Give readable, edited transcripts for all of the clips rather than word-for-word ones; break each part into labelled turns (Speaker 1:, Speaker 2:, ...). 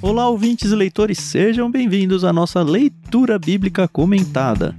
Speaker 1: Olá, ouvintes e leitores, sejam bem-vindos à nossa leitura bíblica comentada.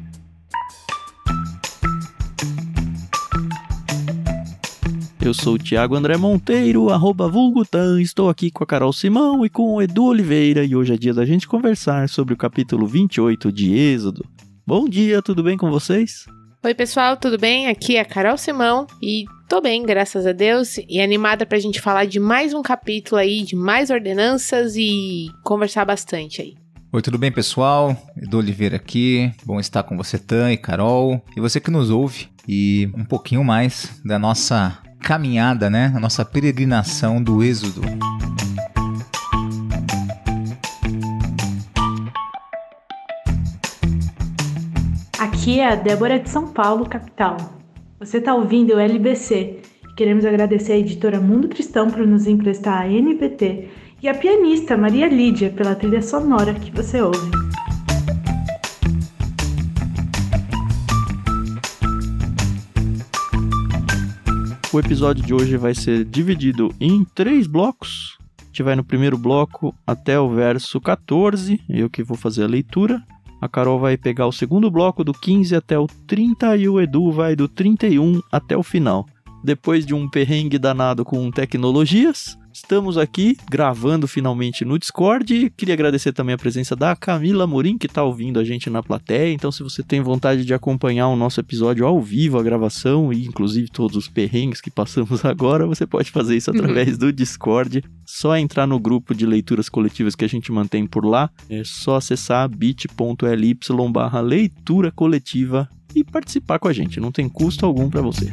Speaker 1: Eu sou o Thiago André Monteiro, @vulgutan, estou aqui com a Carol Simão e com o Edu Oliveira e hoje é dia da gente conversar sobre o capítulo 28 de Êxodo. Bom dia, tudo bem com vocês?
Speaker 2: Oi pessoal, tudo bem? Aqui é a Carol Simão e tô bem, graças a Deus, e animada pra gente falar de mais um capítulo aí, de mais ordenanças e conversar bastante aí.
Speaker 3: Oi, tudo bem pessoal? Edu Oliveira aqui, bom estar com você, Tan e Carol, e você que nos ouve, e um pouquinho mais da nossa caminhada, né? A nossa peregrinação do Êxodo.
Speaker 4: Aqui é a Débora de São Paulo, capital. Você está ouvindo o LBC. Queremos agradecer à editora Mundo Cristão por nos emprestar a NPT e a pianista Maria Lídia pela trilha sonora que você ouve.
Speaker 1: O episódio de hoje vai ser dividido em 3 blocos. A gente vai no primeiro bloco até o verso 14, eu que vou fazer a leitura. A Carol vai pegar o segundo bloco do 15 até o 30 e o Edu vai do 31 até o final. Depois de um perrengue danado com tecnologias, estamos aqui gravando finalmente no Discord. Queria agradecer também a presença da Camila Morim, que está ouvindo a gente na plateia. Então, se você tem vontade de acompanhar o nosso episódio ao vivo, a gravação e inclusive todos os perrengues que passamos agora, você pode fazer isso através do Discord. Só entrar no grupo de leituras coletivas que a gente mantém por lá. É só acessar bit.ly/leitura coletiva e participar com a gente. Não tem custo algum para você.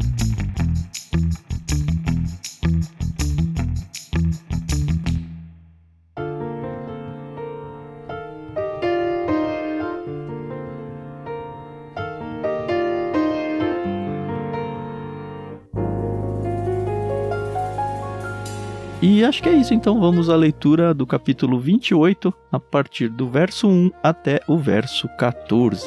Speaker 1: E acho que é isso, então vamos à leitura do capítulo 28, a partir do verso 1 até o verso 14.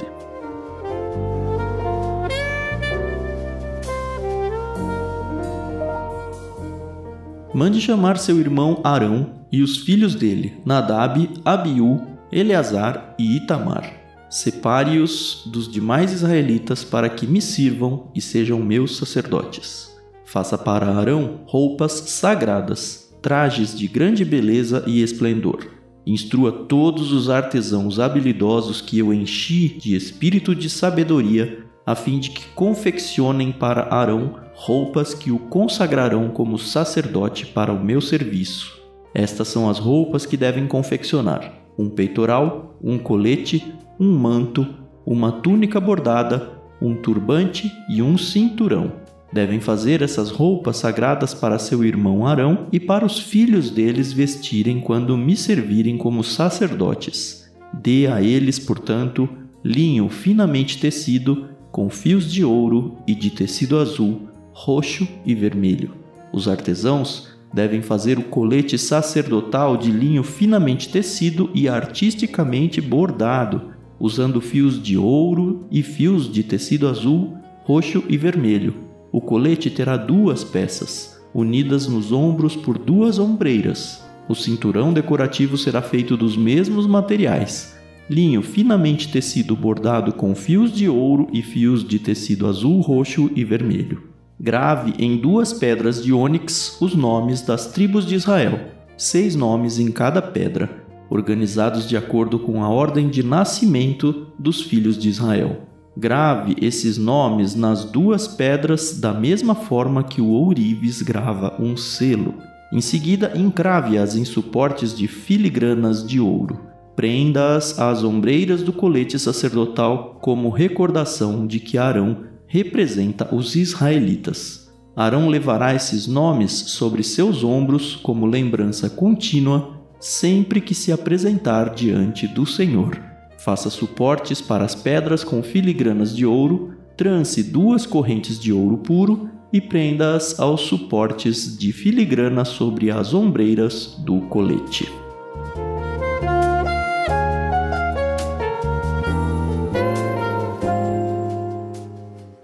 Speaker 1: Mande chamar seu irmão Arão e os filhos dele, Nadab, Abiú, Eleazar e Itamar. Separe-os dos demais israelitas para que me sirvam e sejam meus sacerdotes. Faça para Arão roupas sagradas, trajes de grande beleza e esplendor. Instrua todos os artesãos habilidosos que eu enchi de espírito de sabedoria, a fim de que confeccionem para Arão roupas que o consagrarão como sacerdote para o meu serviço. Estas são as roupas que devem confeccionar: um peitoral, um colete, um manto, uma túnica bordada, um turbante e um cinturão. Devem fazer essas roupas sagradas para seu irmão Arão e para os filhos deles vestirem quando me servirem como sacerdotes. Dê a eles, portanto, linho finamente tecido, com fios de ouro e de tecido azul, roxo e vermelho. Os artesãos devem fazer o colete sacerdotal de linho finamente tecido e artisticamente bordado, usando fios de ouro e fios de tecido azul, roxo e vermelho. O colete terá 2 peças, unidas nos ombros por 2 ombreiras. O cinturão decorativo será feito dos mesmos materiais: linho finamente tecido bordado com fios de ouro e fios de tecido azul, roxo e vermelho. Grave em 2 pedras de ônix os nomes das tribos de Israel, 6 nomes em cada pedra, organizados de acordo com a ordem de nascimento dos filhos de Israel. Grave esses nomes nas 2 pedras da mesma forma que o ourives grava um selo. Em seguida, encrave-as em suportes de filigranas de ouro. Prenda-as às ombreiras do colete sacerdotal como recordação de que Arão representa os israelitas. Arão levará esses nomes sobre seus ombros como lembrança contínua sempre que se apresentar diante do Senhor. Faça suportes para as pedras com filigranas de ouro, trance 2 correntes de ouro puro e prenda-as aos suportes de filigrana sobre as ombreiras do colete.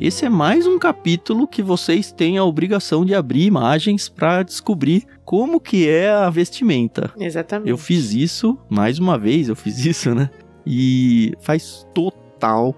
Speaker 1: esse é mais um capítulo que vocês têm a obrigação de abrir imagens para descobrir como que é a vestimenta.
Speaker 2: Exatamente.
Speaker 1: Eu fiz isso, mais uma vez eu fiz isso, né? E faz total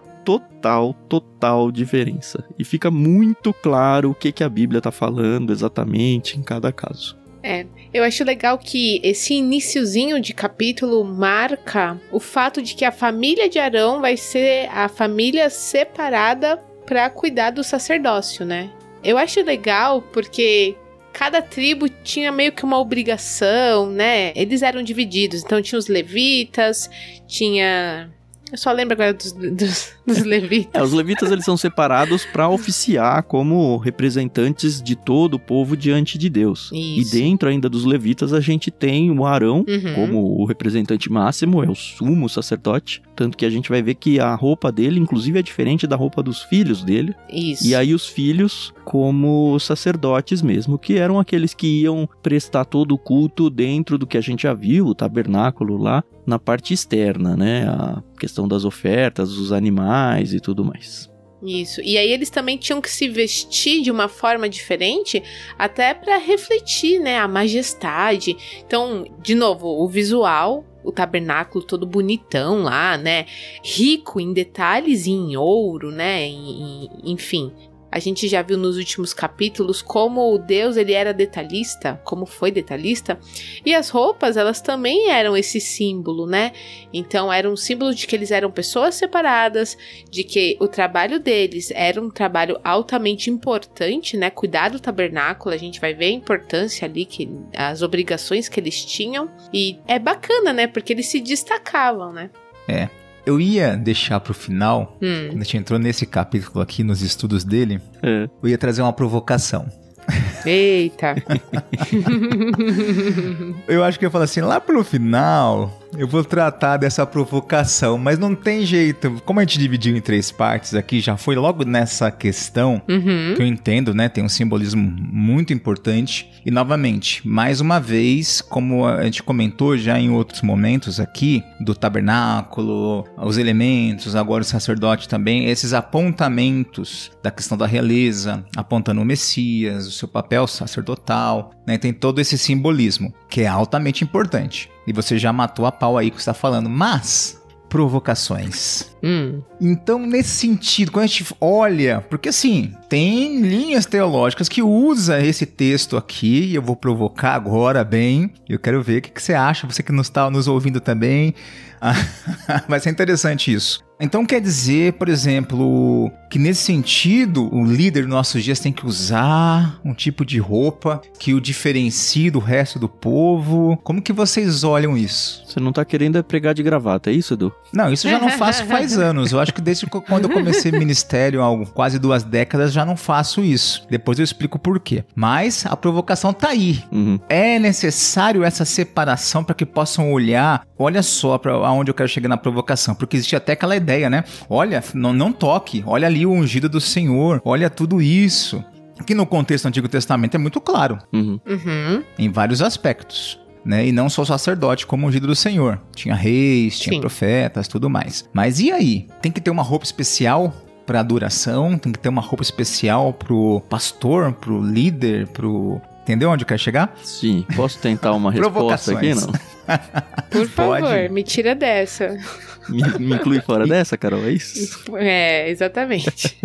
Speaker 1: diferença. E fica muito claro o que a Bíblia tá falando exatamente em cada caso.
Speaker 2: Eu acho legal que esse iniciozinho de capítulo marca o fato de que a família de Arão vai ser a família separada para cuidar do sacerdócio, né? Eu acho legal porque cada tribo tinha meio que uma obrigação, né? Eles eram divididos, então tinha os levitas, tinha... Eu só lembro agora dos levitas.
Speaker 1: Os levitas eles são separados para oficiar como representantes de todo o povo diante de Deus.
Speaker 2: Isso.
Speaker 1: E dentro ainda dos levitas a gente tem o Arão como o representante máximo, é o sumo sacerdote. Tanto que a gente vai ver que a roupa dele, inclusive, é diferente da roupa dos filhos dele.
Speaker 2: Isso.
Speaker 1: E aí os filhos como sacerdotes mesmo, que eram aqueles que iam prestar todo o culto dentro do que a gente já viu, o tabernáculo lá, na parte externa, né? A questão das ofertas, dos animais e tudo mais.
Speaker 2: Isso. E aí eles também tinham que se vestir de uma forma diferente, até para refletir, né, a majestade. Então, de novo, o visual, o tabernáculo todo bonitão lá, né, rico em detalhes e em ouro, né, enfim. A gente já viu nos últimos capítulos como Deus ele era detalhista, como foi detalhista, e as roupas elas também eram esse símbolo, né? Então era um símbolo de que eles eram pessoas separadas, de que o trabalho deles era um trabalho altamente importante, né? Cuidar do tabernáculo, a gente vai ver a importância ali, as obrigações que eles tinham, e é bacana, né? Porque eles se destacavam, né?
Speaker 3: Eu ia deixar pro final, quando a gente entrou nesse capítulo aqui, nos estudos dele, eu ia trazer uma provocação.
Speaker 2: Eita!
Speaker 3: Eu acho que eu falo assim, lá pro final, eu vou tratar dessa provocação, mas não tem jeito. Como a gente dividiu em 3 partes aqui, já foi logo nessa questão, que eu entendo, né? Tem um simbolismo muito importante. E, novamente, mais uma vez, como a gente comentou já em outros momentos aqui, do tabernáculo, os elementos, agora o sacerdote também, esses apontamentos da questão da realeza, apontando o Messias, o seu papel sacerdotal, né? Tem todo esse simbolismo, que é altamente importante. E você já matou a pau aí que você está falando. Mas, provocações. Então, nesse sentido, quando a gente olha... Porque, assim, tem linhas teológicas que usa esse texto aqui. E eu vou provocar agora bem. Eu quero ver o que você acha. Você que não está nos ouvindo também. Vai ser interessante isso. Então quer dizer, por exemplo, que nesse sentido, o líder dos nossos dias tem que usar um tipo de roupa que o diferencie do resto do povo. Como que vocês olham isso?
Speaker 1: Você não tá querendo pregar de gravata, é isso, Edu?
Speaker 3: Não, isso eu já não faço faz anos. Eu acho que desde quando eu comecei ministério, há quase 2 décadas, já não faço isso. Depois eu explico por quê. Mas a provocação tá aí. É necessário essa separação para que possam olhar. Olha só para onde eu quero chegar na provocação. Porque existe até aquela ideia, né? Olha, não toque. Olha ali o ungido do Senhor. Olha tudo isso. Que no contexto do Antigo Testamento é muito claro. Em vários aspectos. Né? E não só o sacerdote como ungido do Senhor. Tinha reis, tinha profetas, tudo mais. Mas e aí? Tem que ter uma roupa especial para adoração? Tem que ter uma roupa especial pro pastor, pro líder, pro... Entendeu onde eu quero chegar?
Speaker 1: Sim. Posso tentar uma resposta aqui, não?
Speaker 2: Por favor, me tira dessa.
Speaker 1: Me inclui fora dessa, Carol, é isso?
Speaker 2: É, exatamente.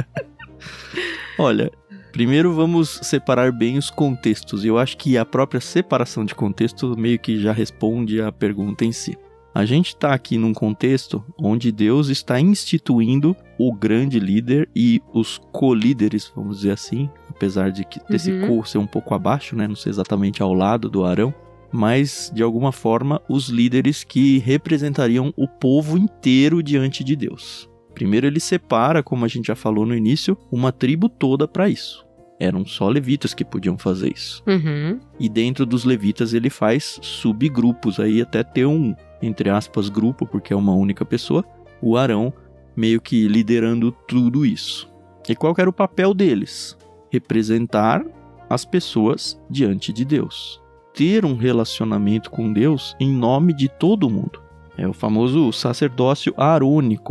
Speaker 1: Olha, primeiro vamos separar bem os contextos. Eu acho que a própria separação de contexto meio que já responde à pergunta em si. A gente está aqui num contexto onde Deus está instituindo o grande líder e os co-líderes, vamos dizer assim, apesar de que desse co ser um pouco abaixo, né? Não sei exatamente ao lado do Arão, mas de alguma forma os líderes que representariam o povo inteiro diante de Deus. Primeiro ele separa, como a gente já falou no início, uma tribo toda para isso. Eram só levitas que podiam fazer isso. E dentro dos levitas ele faz subgrupos, aí até ter um, entre aspas, grupo, porque é uma única pessoa, o Arão meio que liderando tudo isso. E qual que era o papel deles? Representar as pessoas diante de Deus. Ter um relacionamento com Deus em nome de todo mundo. É o famoso sacerdócio arônico.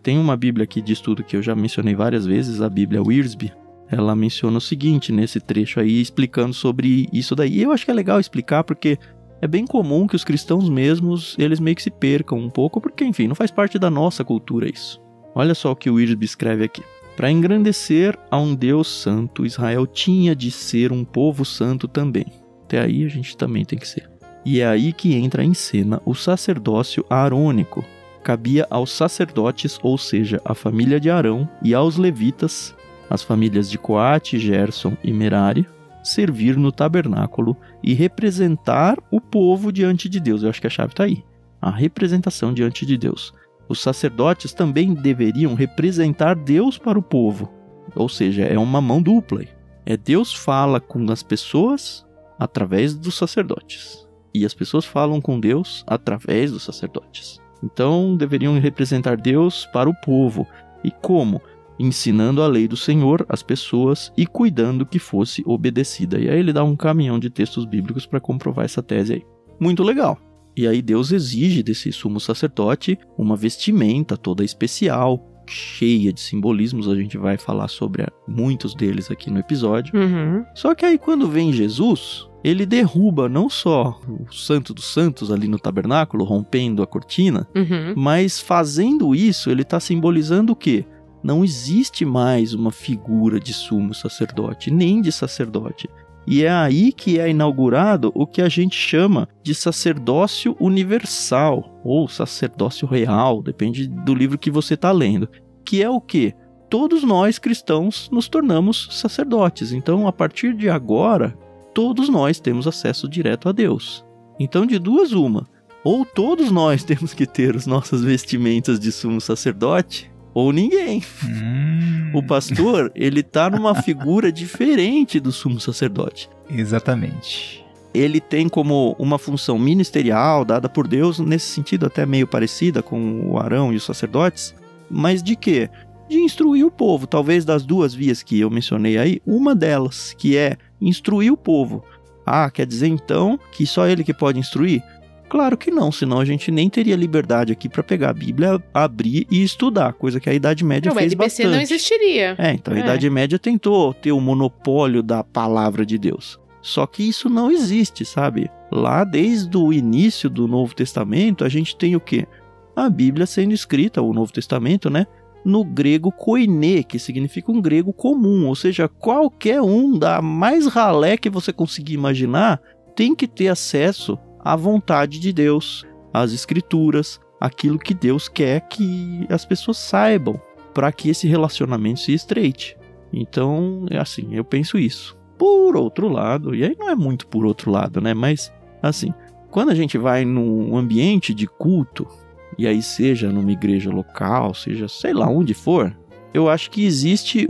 Speaker 1: Tem uma Bíblia aqui de estudo que eu já mencionei várias vezes, a Bíblia Wiersbe. Ela menciona o seguinte nesse trecho aí, explicando sobre isso daí. E eu acho que é legal explicar porque é bem comum que os cristãos mesmos, eles meio que se percam um pouco, porque, enfim, não faz parte da nossa cultura isso. Olha só o que o Wiersbe escreve aqui. Para engrandecer a um Deus santo, Israel tinha de ser um povo santo também. Até aí a gente também tem que ser. E é aí que entra em cena o sacerdócio arônico. Cabia aos sacerdotes, ou seja, a família de Arão, e aos levitas, as famílias de Coate, Gerson e Merari, servir no tabernáculo e representar o povo diante de Deus. Eu acho que a chave está aí. A representação diante de Deus. Os sacerdotes também deveriam representar Deus para o povo. Ou seja, é uma mão dupla. É Deus fala com as pessoas através dos sacerdotes. E as pessoas falam com Deus através dos sacerdotes. Então, deveriam representar Deus para o povo. E como? Ensinando a lei do Senhor às pessoas e cuidando que fosse obedecida. E aí ele dá um caminhão de textos bíblicos para comprovar essa tese aí. Muito legal. E aí Deus exige desse sumo sacerdote uma vestimenta toda especial, cheia de simbolismos. A gente vai falar sobre muitos deles aqui no episódio. Só que aí quando vem Jesus, ele derruba não só o Santo dos Santos ali no tabernáculo, rompendo a cortina, mas fazendo isso, ele está simbolizando o quê? Não existe mais uma figura de sumo sacerdote, nem de sacerdote. E é aí que é inaugurado o que a gente chama de sacerdócio universal, ou sacerdócio real, depende do livro que você está lendo. Que é o quê? Todos nós cristãos nos tornamos sacerdotes. Então, a partir de agora, todos nós temos acesso direto a Deus. Então, de duas uma. Ou todos nós temos que ter as nossas vestimentas de sumo sacerdote, ou ninguém. O pastor, ele tá numa figura diferente do sumo sacerdote.
Speaker 3: Exatamente.
Speaker 1: Ele tem como uma função ministerial dada por Deus, nesse sentido até meio parecida com o Arão e os sacerdotes. Mas de quê? De instruir o povo. Talvez das duas vias que eu mencionei aí, uma delas, que é instruir o povo. Ah, quer dizer então que só ele que pode instruir? Claro que não, senão a gente nem teria liberdade aqui para pegar a Bíblia, abrir e estudar, coisa que a Idade Média fez bastante. O LBC
Speaker 2: não existiria.
Speaker 1: Então a Idade Média tentou ter o monopólio da palavra de Deus. Só que isso não existe, sabe? Lá desde o início do Novo Testamento, a gente tem o quê? A Bíblia sendo escrita, o Novo Testamento, né? No grego koiné, que significa um grego comum, ou seja, qualquer um da mais ralé que você conseguir imaginar tem que ter acesso à vontade de Deus, às escrituras, aquilo que Deus quer que as pessoas saibam, para que esse relacionamento se estreite. Então, assim, eu penso isso. Por outro lado, e aí não é muito por outro lado, né? Mas, assim, quando a gente vai num ambiente de culto, e aí seja numa igreja local, seja sei lá onde for, eu acho que existe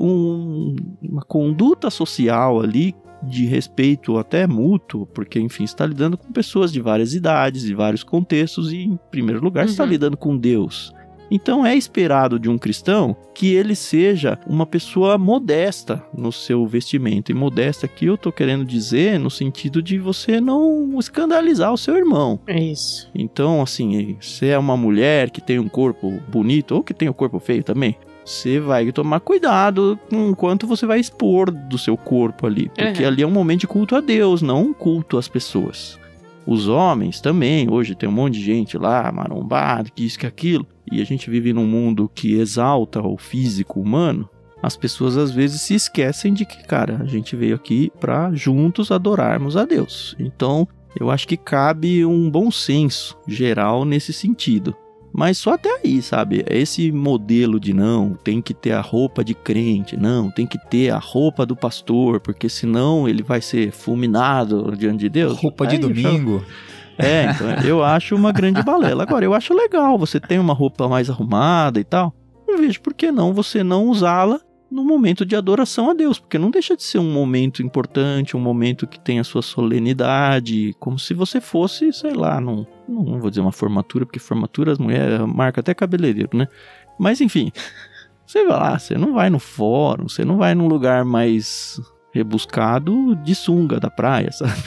Speaker 1: uma conduta social ali de respeito até mútuo, porque, enfim, está lidando com pessoas de várias idades, de vários contextos e, em primeiro lugar, está lidando com Deus. Então, é esperado de um cristão que ele seja uma pessoa modesta no seu vestimento. E modesta aqui eu estou querendo dizer no sentido de você não escandalizar o seu irmão.
Speaker 2: É isso.
Speaker 1: Então, assim, se é uma mulher que tem um corpo bonito ou que tem um corpo feio também, você vai tomar cuidado com o quanto você vai expor do seu corpo ali. Porque ali é um momento de culto a Deus, não um culto às pessoas. Os homens também, hoje tem um monte de gente lá, marombado, que isso, que aquilo. E a gente vive num mundo que exalta o físico humano. As pessoas às vezes se esquecem de que, cara, a gente veio aqui para juntos adorarmos a Deus. Então, eu acho que cabe um bom senso geral nesse sentido. Mas só até aí, sabe? Esse modelo de não, tem que ter a roupa de crente, não, tem que ter a roupa do pastor, porque senão ele vai ser fulminado diante de Deus.
Speaker 3: Roupa de domingo.
Speaker 1: Então eu acho uma grande balela. Agora, eu acho legal, você tem uma roupa mais arrumada e tal, não vejo por que não você não usá-la no momento de adoração a Deus, porque não deixa de ser um momento importante, um momento que tem a sua solenidade, como se você fosse, sei lá, não vou dizer uma formatura, porque formatura as mulheres marca até cabeleireiro, né? Mas enfim, você vai lá, você não vai no fórum, você não vai num lugar mais rebuscado de sunga da praia, sabe?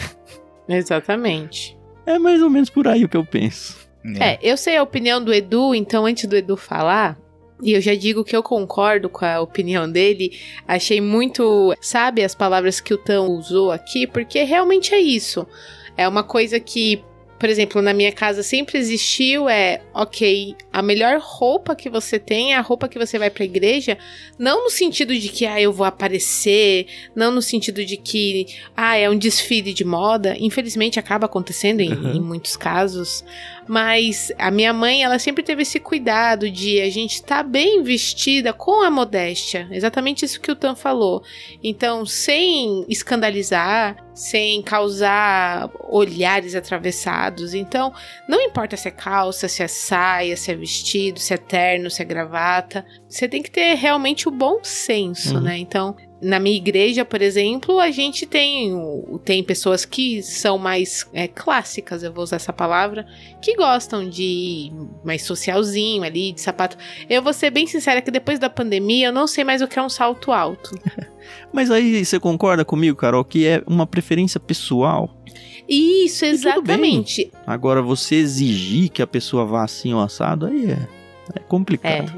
Speaker 2: Exatamente.
Speaker 1: É mais ou menos por aí o que eu penso.
Speaker 2: Eu sei a opinião do Edu, então antes do Edu falar, E eu já digo que eu concordo com a opinião dele. Achei muito, sabe, as palavras que o Tan usou aqui, porque realmente é isso. É uma coisa que, por exemplo, na minha casa sempre existiu, ok, a melhor roupa que você tem é a roupa que você vai pra igreja, não no sentido de que, eu vou aparecer, não no sentido de que, é um desfile de moda, infelizmente acaba acontecendo em muitos casos, mas a minha mãe, ela sempre teve esse cuidado de a gente estar bem vestida com a modéstia, exatamente isso que o Tan falou. Então, sem escandalizar, sem causar olhares atravessados. Então, não importa se é calça, se é saia, se é vestido, se é terno, se é gravata, você tem que ter realmente o bom senso, né? Então, na minha igreja, por exemplo, a gente tem pessoas que são mais clássicas, eu vou usar essa palavra, que gostam de ir mais socialzinho ali, de sapato. Eu vou ser bem sincera que depois da pandemia eu não sei mais o que é um salto alto.
Speaker 1: Mas aí você concorda comigo, Carol, que é uma preferência pessoal?
Speaker 2: Isso, exatamente.
Speaker 1: Agora, você exigir que a pessoa vá assim ou assado, aí é complicado.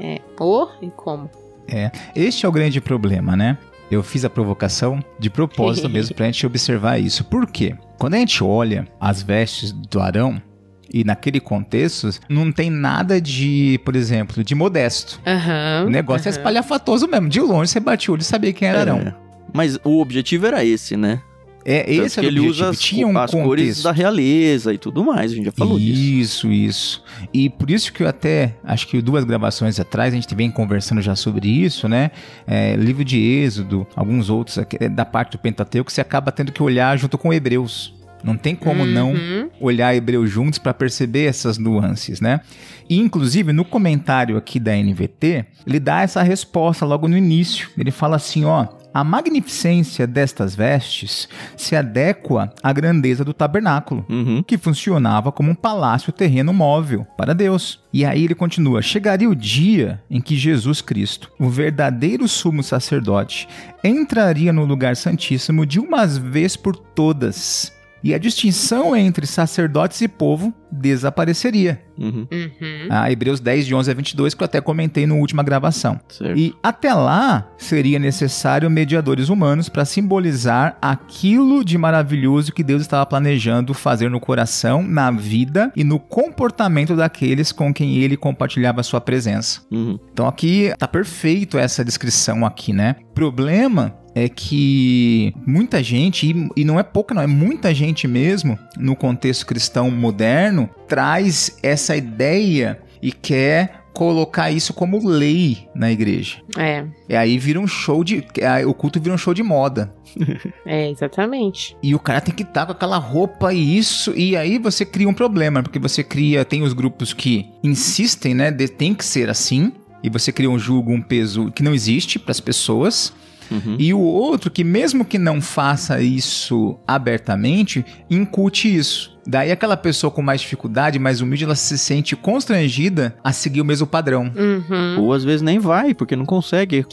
Speaker 2: E como?
Speaker 3: Este é o grande problema, né? Eu fiz a provocação de propósito mesmo pra gente observar isso. Por quê? Quando a gente olha as vestes do Arão, e naquele contexto, não tem nada de, por exemplo, de modesto. O negócio é espalhafatoso mesmo. De longe, você batia o olho e sabia quem era Arão.
Speaker 1: Mas o objetivo era esse, né?
Speaker 3: Esse era o
Speaker 1: ele
Speaker 3: objetivo.
Speaker 1: usa
Speaker 3: Tinha um
Speaker 1: as cores da realeza e tudo mais, a gente já falou disso.
Speaker 3: Isso. E por isso que eu até, acho que 2 gravações atrás, a gente vem conversando já sobre isso, né? Livro de Êxodo, alguns outros da parte do Pentateuco, você acaba tendo que olhar junto com Hebreus. Não tem como não olhar Hebreus juntos para perceber essas nuances, né? E, inclusive, no comentário aqui da NVT, ele dá essa resposta logo no início. Ele fala assim, a magnificência destas vestes se adequa à grandeza do tabernáculo, que funcionava como um palácio terreno móvel para Deus. E aí ele continua, chegaria o dia em que Jesus Cristo, o verdadeiro sumo sacerdote, entraria no lugar santíssimo de uma vez por todas. E a distinção entre sacerdotes e povo desapareceria. Hebreus 10, de 11 a 22, que eu até comentei na última gravação.
Speaker 1: Certo.
Speaker 3: E até lá, seria necessário mediadores humanos para simbolizar aquilo de maravilhoso que Deus estava planejando fazer no coração, na vida e no comportamento daqueles com quem ele compartilhava a sua presença. Então aqui tá perfeito essa descrição aqui, né? O problema é que muita gente, e não é pouca não, é muita gente mesmo, no contexto cristão moderno, traz essa ideia e quer colocar isso como lei na igreja. E aí vira um show o culto vira um show de moda.
Speaker 2: Exatamente.
Speaker 3: E o cara tem que estar com aquela roupa e aí você cria um problema, porque tem os grupos que insistem, né, tem que ser assim, e você cria um jugo, um peso que não existe para as pessoas. E o outro que mesmo que não faça isso abertamente, incute isso. Daí aquela pessoa com mais dificuldade, mais humilde, ela se sente constrangida a seguir o mesmo padrão.
Speaker 1: Ou às vezes nem vai, porque não consegue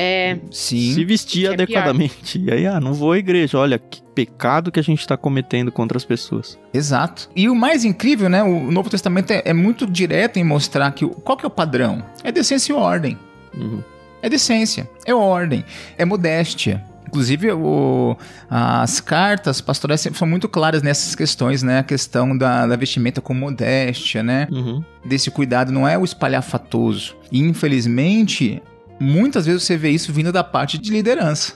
Speaker 1: se vestir adequadamente. E aí, não vou à igreja. Olha, que pecado que a gente está cometendo contra as pessoas.
Speaker 3: Exato. E o mais incrível, né? O Novo Testamento é muito direto em mostrar qual que é o padrão. É decência e ordem. É decência, é ordem, é modéstia. Inclusive, as cartas pastorais sempre são muito claras nessas questões, né? A questão da vestimenta com modéstia, né? Desse cuidado, não é o espalhafatoso. E, infelizmente, muitas vezes você vê isso vindo da parte de liderança.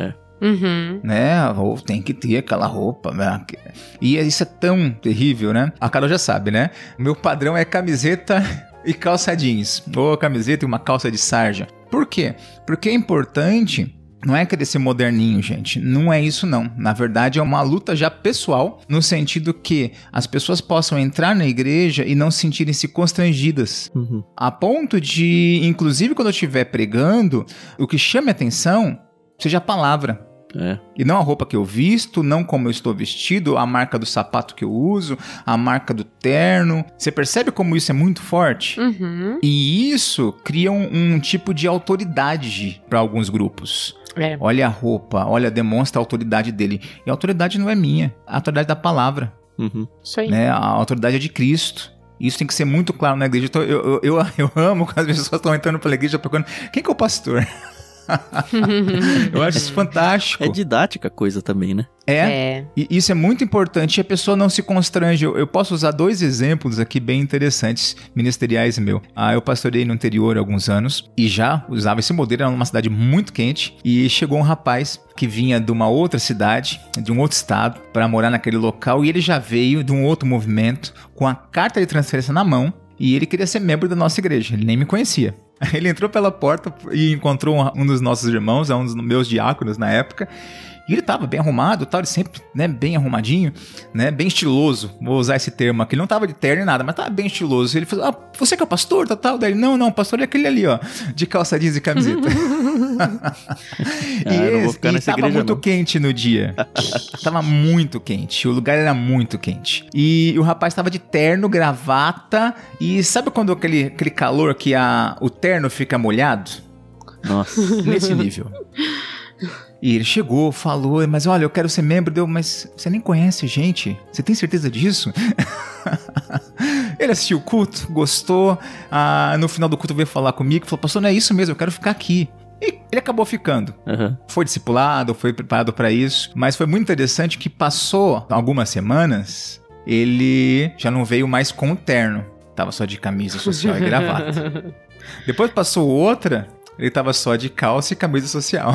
Speaker 3: Né? Tem que ter aquela roupa, né? E isso é tão terrível, né? A Carol já sabe, né? Meu padrão é camiseta e calça jeans. Ou camiseta e uma calça de sarja. Por quê? Porque é importante, não é querer ser moderninho, gente. Não é isso, não. Na verdade, é uma luta já pessoal, no sentido que as pessoas possam entrar na igreja e não sentirem-se constrangidas. A ponto de, inclusive, quando eu estiver pregando, o que chame a atenção seja a palavra. E não a roupa que eu visto, não como eu estou vestido, a marca do sapato que eu uso, a marca do terno. Você percebe como isso é muito forte? E isso cria um tipo de autoridade para alguns grupos. Olha a roupa, demonstra a autoridade dele. E a autoridade não é minha, a autoridade da palavra.
Speaker 2: Isso aí.
Speaker 3: Né? A autoridade é de Cristo. Isso tem que ser muito claro na igreja. Então, eu amo quando as pessoas estão entrando pela igreja procurando quem que é o pastor. Eu acho isso fantástico.
Speaker 1: É didática a coisa também, né?
Speaker 3: E isso é muito importante e a pessoa não se constrange. Eu posso usar 2 exemplos aqui bem interessantes, ministeriais meu. Eu pastorei no interior há alguns anos e já usava esse modelo, era numa cidade muito quente, e chegou um rapaz que vinha de uma outra cidade, de um outro estado, para morar naquele local, e ele já veio de um outro movimento com a carta de transferência na mão, e ele queria ser membro da nossa igreja, ele nem me conhecia. Ele entrou pela porta e encontrou um dos nossos irmãos, um dos meus diáconos na época, e ele estava bem arrumado, ele sempre, né, bem arrumadinho, né, bem estiloso, vou usar esse termo aqui, ele não estava de terno nem nada, mas estava bem estiloso. Ele falou, você que é o pastor, tal? Daí ele, não, o pastor é aquele ali, ó, de calça jeans e camiseta. E estava muito quente no dia, estava muito quente, o lugar era muito quente, e o rapaz estava de terno, gravata, e sabe quando aquele calor que o terno fica molhado?
Speaker 1: Nossa.
Speaker 3: Nesse nível. E ele chegou, falou, mas olha, eu quero ser membro. Mas você nem conhece a gente? Você tem certeza disso? Ele assistiu o culto, gostou. No final do culto veio falar comigo, falou, pastor, não é isso mesmo, eu quero ficar aqui. E ele acabou ficando. Uhum. Foi discipulado, foi preparado para isso. Mas foi muito interessante que passou algumas semanas, ele já não veio mais com o terno. Tava só de camisa social e gravata. Depois passou outra, ele tava só de calça e camisa social.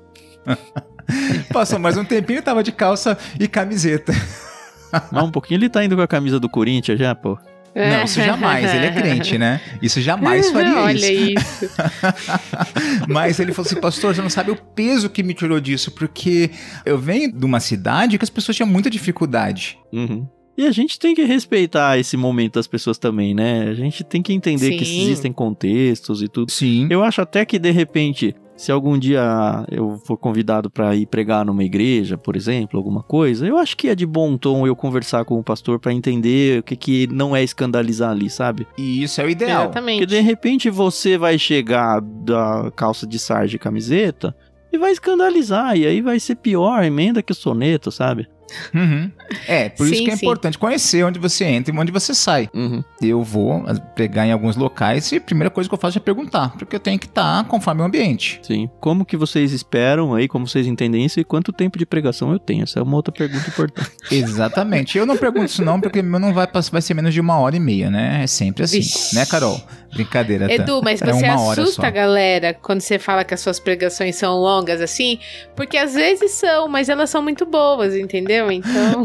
Speaker 3: Passou mais um tempinho e tava de calça e camiseta.
Speaker 1: Mas um pouquinho ele tá indo com a camisa do Corinthians já, pô.
Speaker 3: Não, isso jamais, ele é crente, né? Isso jamais faria isso.
Speaker 2: Olha isso.
Speaker 3: Mas ele falou assim, pastor, você não sabe o peso que me tirou disso, porque eu venho de uma cidade que as pessoas tinham muita dificuldade.
Speaker 1: Uhum. E a gente tem que respeitar esse momento das pessoas também, né? A gente tem que entender que existem contextos e tudo.
Speaker 3: Sim.
Speaker 1: Eu acho até que, de repente, se algum dia eu for convidado para ir pregar numa igreja, por exemplo, alguma coisa, eu acho que é de bom tom eu conversar com o pastor para entender o que não é escandalizar ali, sabe?
Speaker 3: E isso é o ideal.
Speaker 2: Exatamente.
Speaker 1: Porque, de repente, você vai chegar da calça de sarja e camiseta e vai escandalizar, e aí vai ser pior a emenda que o soneto, sabe?
Speaker 3: Uhum. Por isso que é importante conhecer onde você entra e onde você sai.
Speaker 1: Uhum.
Speaker 3: Eu vou pregar em alguns locais e a primeira coisa que eu faço é perguntar, porque eu tenho que estar conforme o ambiente.
Speaker 1: Sim. Como que vocês esperam aí, como vocês entendem isso e quanto tempo de pregação eu tenho? Essa é uma outra pergunta importante.
Speaker 3: Exatamente. Eu não pergunto isso não, porque meu não vai ser menos de 1h30, né? É sempre assim. Vixe. Né, Carol? Brincadeira.
Speaker 2: Edu, mas você assusta a galera quando você fala que as suas pregações são longas assim? Porque às vezes são, mas elas são muito boas, entendeu? Então...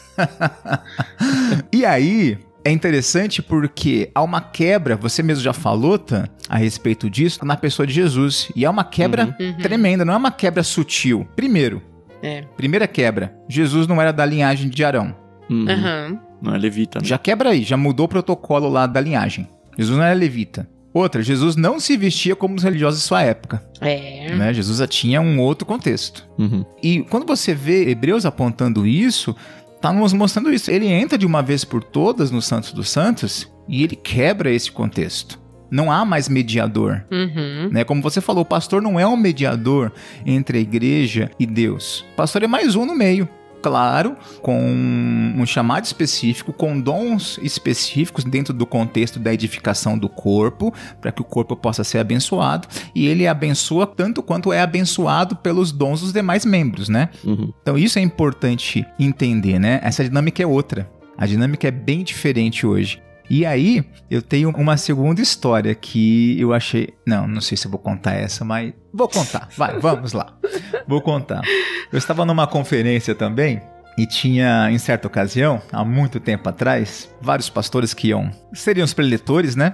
Speaker 3: E aí, é interessante porque há uma quebra, você mesmo já falou, Tan, a respeito disso, na pessoa de Jesus. E é uma quebra tremenda, não é uma quebra sutil. Primeira quebra, Jesus não era da linhagem de Arão.
Speaker 1: Não é levita, né?
Speaker 3: Já quebra aí, já mudou o protocolo lá da linhagem. Jesus não era levita. Outra, Jesus não se vestia como os religiosos de sua época. Né? Jesus já tinha um outro contexto. E quando você vê Hebreus apontando isso, tá nos mostrando isso. Ele entra de uma vez por todas no Santos dos Santos e ele quebra esse contexto. Não há mais mediador. Né? Como você falou, o pastor não é um mediador entre a igreja e Deus. O pastor é mais um no meio. Claro, com um chamado específico, com dons específicos dentro do contexto da edificação do corpo, para que o corpo possa ser abençoado, e ele abençoa tanto quanto é abençoado pelos dons dos demais membros, né? Então isso é importante entender, né? Essa dinâmica é outra. A dinâmica é bem diferente hoje. E aí, eu tenho uma segunda história que eu achei... Não sei se eu vou contar essa, mas... Vou contar, vamos lá. Vou contar. Eu estava numa conferência também e tinha, em certa ocasião, há muito tempo atrás, vários pastores que seriam os preletores, né?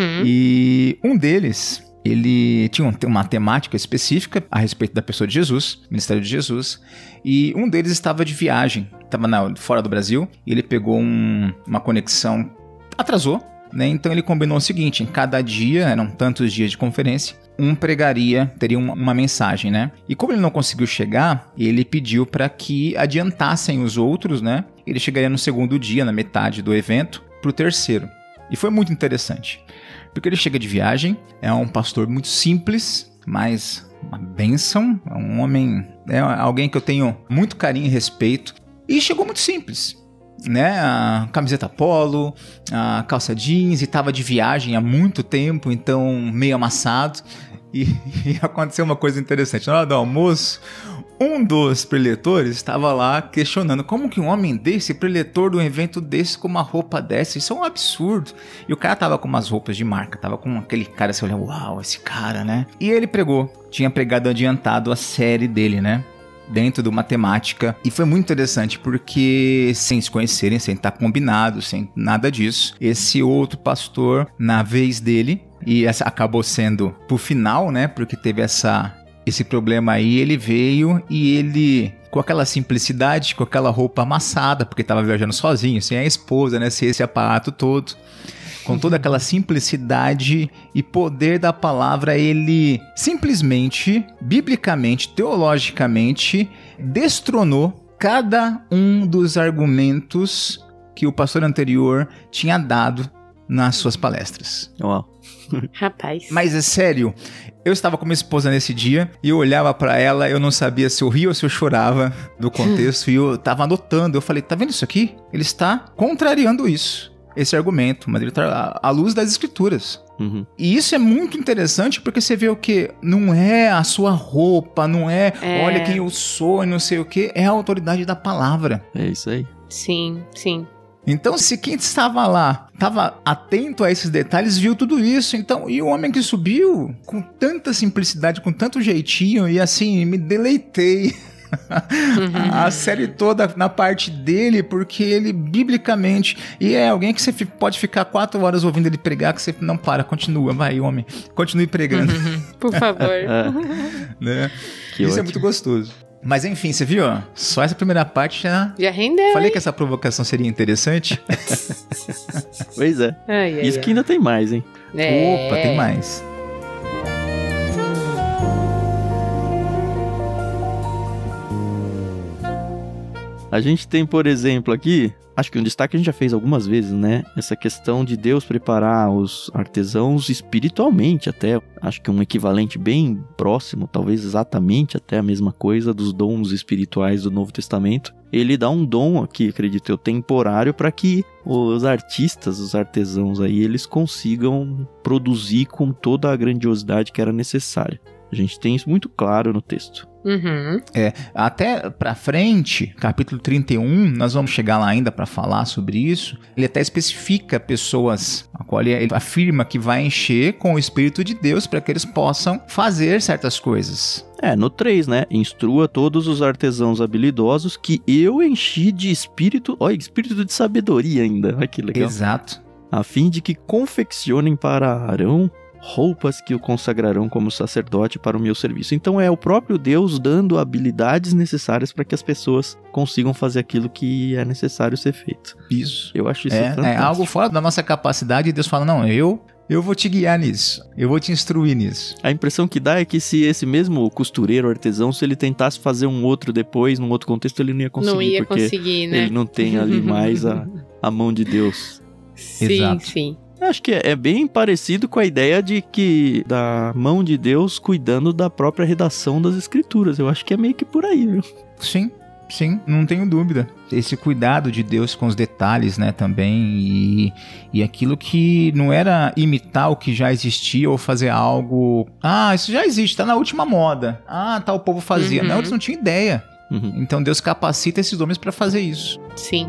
Speaker 3: E um deles... Ele tinha uma temática específica a respeito da pessoa de Jesus, ministério de Jesus, e um deles estava de viagem, estava fora do Brasil, e ele pegou uma conexão, atrasou, né? Então ele combinou o seguinte, em cada dia, eram tantos dias de conferência, teria uma mensagem, né? E como ele não conseguiu chegar, ele pediu para que adiantassem os outros, né? Ele chegaria no segundo dia, na metade do evento, para o terceiro. E foi muito interessante. Porque ele chega de viagem, é um pastor muito simples, mas uma bênção, é um homem, é alguém que eu tenho muito carinho e respeito, e chegou muito simples. né, a camiseta polo, a calça jeans, e tava de viagem há muito tempo, então meio amassado. E aconteceu uma coisa interessante. Na hora do almoço, um dos preletores estava lá questionando como que um homem desse, preletor de um evento desse, com uma roupa dessa, isso é um absurdo. E o cara tava com umas roupas de marca, tava com aquele cara, você olha, uau, esse cara, né? E ele tinha pregado adiantado a série dele, né? Dentro de uma temática. E foi muito interessante, porque sem se conhecerem, sem estar combinado, sem nada disso, esse outro pastor, na vez dele, e essa acabou sendo pro final, né? Porque teve esse problema aí, ele veio e ele, com aquela simplicidade, com aquela roupa amassada, porque estava viajando sozinho, sem a esposa, né? Sem esse aparato todo, com toda aquela simplicidade e poder da palavra, ele simplesmente, biblicamente, teologicamente, destronou cada um dos argumentos que o pastor anterior tinha dado nas suas palestras.
Speaker 1: Uau.
Speaker 2: Rapaz.
Speaker 3: Mas é sério, eu estava com minha esposa nesse dia e eu olhava pra ela, eu não sabia se eu ria ou se eu chorava do contexto, e eu tava anotando, eu falei, tá vendo isso aqui? Ele está contrariando esse argumento, mas ele tá à luz das escrituras.
Speaker 1: Uhum.
Speaker 3: E isso é muito interessante, porque você vê o que? Não é a sua roupa, não é olha quem eu sou e não sei o que, é a autoridade da palavra.
Speaker 1: É isso aí.
Speaker 2: Sim, sim.
Speaker 3: Então, se quem estava lá estava atento a esses detalhes, viu tudo isso. Então, e o homem que subiu com tanta simplicidade, com tanto jeitinho, e assim, me deleitei a série toda na parte dele, porque ele biblicamente, e é alguém que você pode ficar 4 horas ouvindo ele pregar, que você não para, continua, vai homem, continue pregando.
Speaker 2: Por favor.
Speaker 3: Né?
Speaker 1: Que
Speaker 3: isso
Speaker 1: ótimo.
Speaker 3: é muito gostoso. Mas enfim, você viu? Só essa primeira parte já
Speaker 2: rendeu.
Speaker 3: Falei que essa provocação seria interessante.
Speaker 1: Pois é. Isso que ainda tem mais, hein?
Speaker 3: Opa, tem mais.
Speaker 1: A gente tem, por exemplo, aqui, acho que um destaque a gente já fez algumas vezes, né? Essa questão de Deus preparar os artesãos espiritualmente até. Acho que um equivalente bem próximo, talvez exatamente até a mesma coisa dos dons espirituais do Novo Testamento. Ele dá um dom aqui, acredito eu, temporário, para que os artistas, os artesãos aí, eles consigam produzir com toda a grandiosidade que era necessária. A gente tem isso muito claro no texto.
Speaker 2: Uhum.
Speaker 3: Até pra frente, capítulo 31, nós vamos chegar lá ainda para falar sobre isso. Ele até especifica pessoas a qual ele afirma que vai encher com o Espírito de Deus para que eles possam fazer certas coisas.
Speaker 1: No 3, né? Instrua todos os artesãos habilidosos que eu enchi de espírito, espírito de sabedoria ainda, olha que legal.
Speaker 3: Exato.
Speaker 1: A fim de que confeccionem para Arão roupas que o consagrarão como sacerdote para o meu serviço. Então é o próprio Deus dando habilidades necessárias para que as pessoas consigam fazer aquilo que é necessário ser feito.
Speaker 3: Isso.
Speaker 1: Eu acho isso fantástico.
Speaker 3: É algo fora da nossa capacidade, e Deus fala, não, eu vou te guiar nisso, eu vou te instruir nisso.
Speaker 1: A impressão que dá é que se esse mesmo costureiro, artesão, se ele tentasse fazer um outro depois, num outro contexto, ele não ia conseguir.
Speaker 2: Não ia
Speaker 1: porque
Speaker 2: conseguir, né?
Speaker 1: Ele não tem ali mais a mão de Deus.
Speaker 2: Sim,
Speaker 3: Exato.
Speaker 2: sim.
Speaker 1: Acho que é bem parecido com a ideia de que da mão de Deus cuidando da própria redação das escrituras. Eu acho que é meio que por aí, viu?
Speaker 3: Sim, não tenho dúvida. Esse cuidado de Deus com os detalhes, né, também, e aquilo que não era imitar o que já existia ou fazer algo... isso já existe, tá na última moda. O povo fazia. Não, eles não tinham ideia. Então Deus capacita esses homens para fazer isso.
Speaker 2: Sim.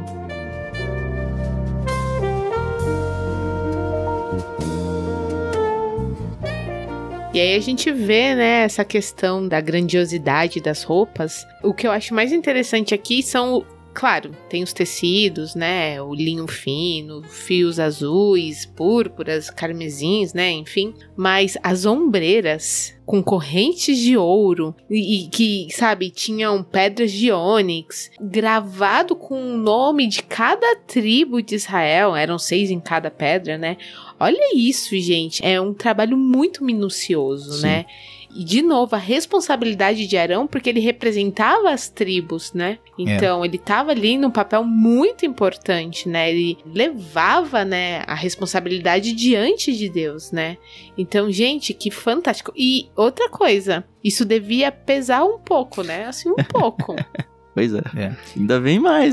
Speaker 2: E aí a gente vê, né, essa questão da grandiosidade das roupas. O que eu acho mais interessante aqui são, claro, tem os tecidos, né, o linho fino, fios azuis, púrpuras, carmesins, né, enfim. Mas as ombreiras com correntes de ouro e que, sabe, tinham pedras de ônix, gravado com o nome de cada tribo de Israel, eram 6 em cada pedra, né? Olha isso, gente, é um trabalho muito minucioso, né? E, de novo, a responsabilidade de Arão, porque ele representava as tribos, né? Então, ele estava ali num papel muito importante, né? Ele levava, né, a responsabilidade diante de Deus, né? Então, gente, que fantástico. E outra coisa, isso devia pesar um pouco, né? Assim, um pouco.
Speaker 1: Pois é. Ainda vem mais, hein?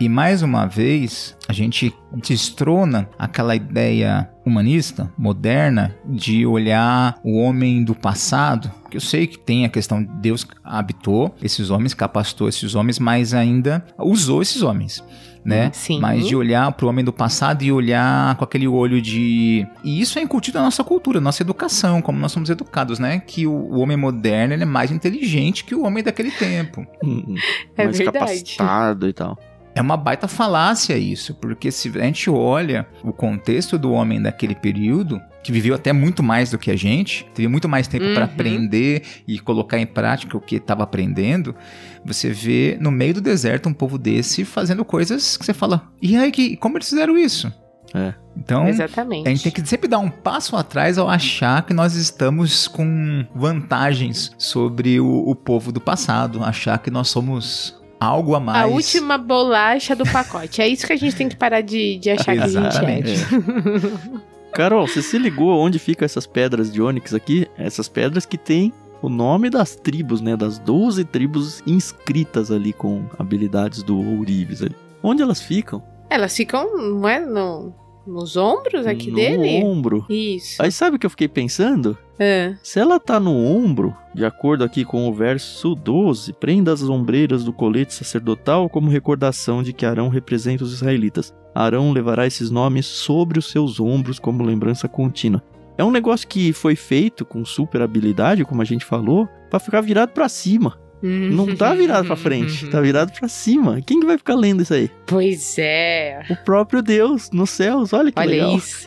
Speaker 3: E mais uma vez, a gente destrona aquela ideia humanista, moderna, de olhar o homem do passado, que eu sei que tem a questão de Deus habitou esses homens, capacitou esses homens, mas ainda usou esses homens, né?
Speaker 2: Sim.
Speaker 3: Mas de olhar para o homem do passado e olhar com aquele olho de... E isso é incutido na nossa cultura, nossa educação, como nós somos educados, né? Que o homem moderno ele é mais inteligente que o homem daquele tempo.
Speaker 2: É
Speaker 1: mais
Speaker 2: verdade.
Speaker 1: capacitado e tal.
Speaker 3: É uma baita falácia isso, porque se a gente olha o contexto do homem daquele período, que viveu até muito mais do que a gente, teve muito mais tempo para aprender e colocar em prática o que estava aprendendo, você vê no meio do deserto um povo desse fazendo coisas que você fala, e aí, como eles fizeram isso? Então,
Speaker 2: Exatamente.
Speaker 3: a gente tem que sempre dar um passo atrás ao achar que nós estamos com vantagens sobre o povo do passado, achar que nós somos... algo a mais.
Speaker 2: A última bolacha do pacote. É isso que a gente tem que parar de achar que a gente é.
Speaker 1: Carol, você se ligou onde ficam essas pedras de ônix aqui? Essas pedras que tem o nome das tribos, né? Das 12 tribos inscritas ali com habilidades do ourives ali. Onde elas ficam?
Speaker 2: Elas ficam, não é? Nos ombros aqui dele?
Speaker 1: No ombro.
Speaker 2: Isso.
Speaker 1: Aí sabe o que eu fiquei pensando? Se ela tá no ombro, de acordo aqui com o verso 12, prenda as ombreiras do colete sacerdotal como recordação de que Arão representa os israelitas. Arão levará esses nomes sobre os seus ombros como lembrança contínua. É um negócio que foi feito com super habilidade, como a gente falou, pra ficar virado pra cima. Não tá virado pra frente, tá virado pra cima. Quem que vai ficar lendo isso aí?
Speaker 2: Pois é.
Speaker 1: O próprio Deus nos céus, olha que legal.
Speaker 2: Olha isso.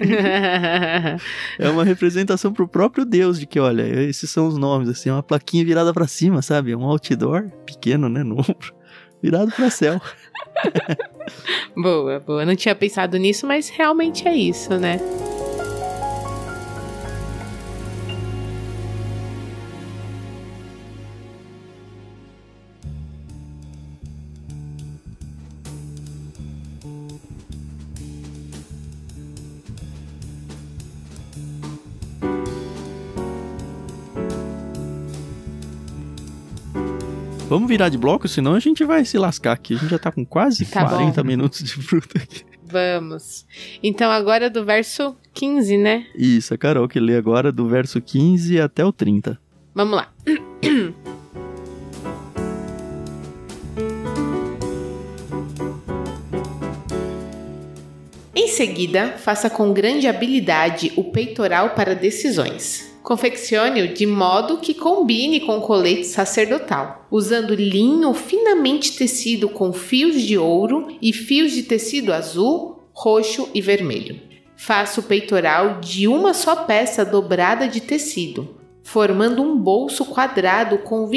Speaker 1: É uma representação pro próprio Deus de que, olha, esses são os nomes, assim, uma plaquinha virada pra cima, sabe? Um outdoor pequeno, né, no ombro, virado pra céu.
Speaker 2: Boa, boa. Não tinha pensado nisso, mas realmente é isso, né?
Speaker 1: Vamos virar de bloco, senão a gente vai se lascar aqui. A gente já tá com quase 40 minutos de fruta aqui.
Speaker 2: Vamos. Então agora do verso 15, né?
Speaker 1: Isso, a Carol que lê agora do verso 15 até o 30.
Speaker 2: Vamos lá. Em seguida, faça com grande habilidade o peitoral para decisões. Confeccione-o de modo que combine com o colete sacerdotal, usando linho finamente tecido com fios de ouro e fios de tecido azul, roxo e vermelho. Faça o peitoral de uma só peça dobrada de tecido, formando um bolso quadrado com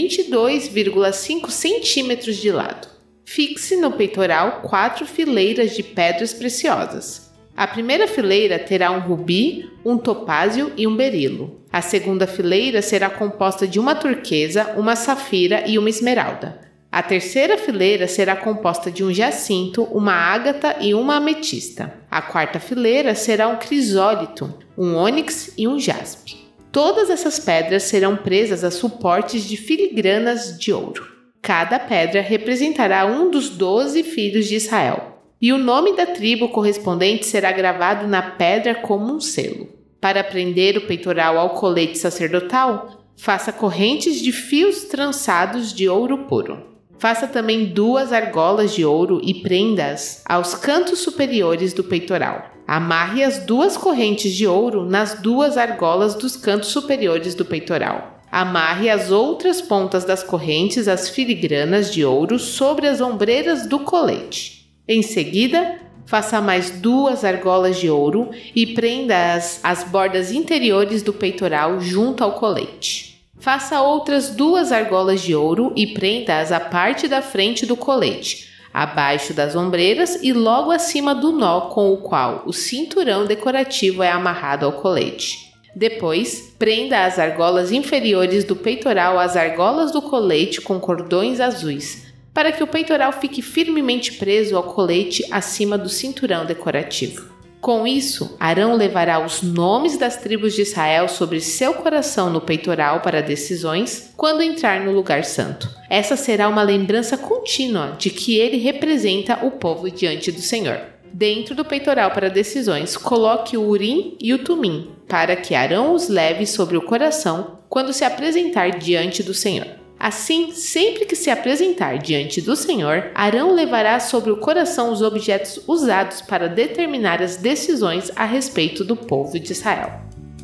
Speaker 2: 22,5 centímetros de lado. Fixe no peitoral 4 fileiras de pedras preciosas. A primeira fileira terá um rubi, um topázio e um berilo. A segunda fileira será composta de uma turquesa, uma safira e uma esmeralda. A terceira fileira será composta de um jacinto, uma ágata e uma ametista. A quarta fileira será um crisólito, um ônix e um jaspe. Todas essas pedras serão presas a suportes de filigranas de ouro. Cada pedra representará um dos 12 filhos de Israel. E o nome da tribo correspondente será gravado na pedra como um selo. Para prender o peitoral ao colete sacerdotal, faça correntes de fios trançados de ouro puro. Faça também 2 argolas de ouro e prenda-as aos cantos superiores do peitoral. Amarre as 2 correntes de ouro nas 2 argolas dos cantos superiores do peitoral. Amarre as outras pontas das correntes às filigranas de ouro sobre as ombreiras do colete. Em seguida, faça mais 2 argolas de ouro e prenda-as às bordas interiores do peitoral junto ao colete. Faça outras 2 argolas de ouro e prenda-as à parte da frente do colete, abaixo das ombreiras e logo acima do nó com o qual o cinturão decorativo é amarrado ao colete. Depois, prenda as argolas inferiores do peitoral às argolas do colete com cordões azuis, para que o peitoral fique firmemente preso ao colete acima do cinturão decorativo. Com isso, Arão levará os nomes das tribos de Israel sobre seu coração no peitoral para decisões quando entrar no lugar santo. Essa será uma lembrança contínua de que ele representa o povo diante do Senhor. Dentro do peitoral para decisões, coloque o Urim e o Tumim, para que Arão os leve sobre o coração quando se apresentar diante do Senhor. Assim, sempre que se apresentar diante do Senhor, Arão levará sobre o coração os objetos usados para determinar as decisões a respeito do povo de Israel.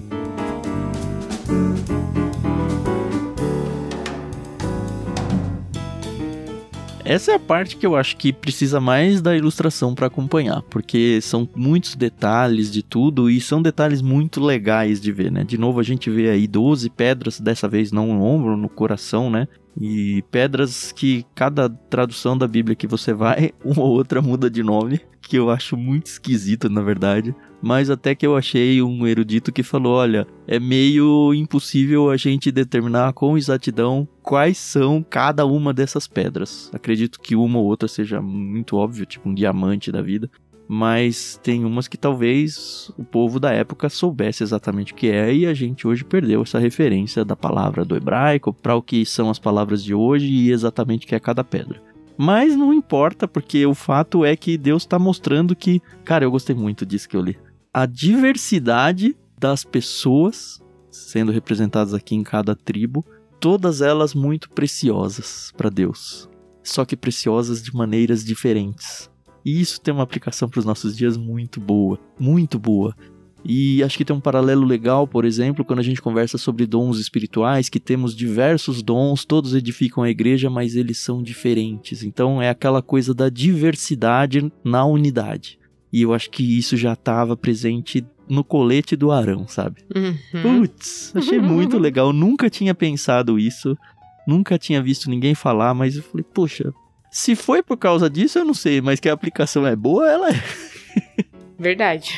Speaker 1: Essa é a parte que eu acho que precisa mais da ilustração para acompanhar, porque são muitos detalhes de tudo e são detalhes muito legais de ver, né? De novo, a gente vê aí 12 pedras, dessa vez não no ombro, no coração, né? E pedras que cada tradução da Bíblia que você vai, uma ou outra muda de nome, que eu acho muito esquisito, na verdade. Mas até que eu achei um erudito que falou, olha, é meio impossível a gente determinar com exatidão quais são cada uma dessas pedras. Acredito que uma ou outra seja muito óbvio, tipo um diamante da vida. Mas tem umas que talvez o povo da época soubesse exatamente o que é e a gente hoje perdeu essa referência da palavra do hebraico para o que são as palavras de hoje e exatamente o que é cada pedra. Mas não importa, porque o fato é que Deus está mostrando que... Cara, eu gostei muito disso que eu li. A diversidade das pessoas sendo representadas aqui em cada tribo, todas elas muito preciosas para Deus. Só que preciosas de maneiras diferentes. E isso tem uma aplicação para os nossos dias muito boa, muito boa. E acho que tem um paralelo legal, por exemplo, quando a gente conversa sobre dons espirituais, que temos diversos dons, todos edificam a igreja, mas eles são diferentes. Então é aquela coisa da diversidade na unidade. E eu acho que isso já estava presente no colete do Arão, sabe? Putz, achei muito legal. Nunca tinha pensado isso, nunca tinha visto ninguém falar, mas eu falei, poxa... Se foi por causa disso, eu não sei, mas que a aplicação é boa, ela é.
Speaker 2: Verdade.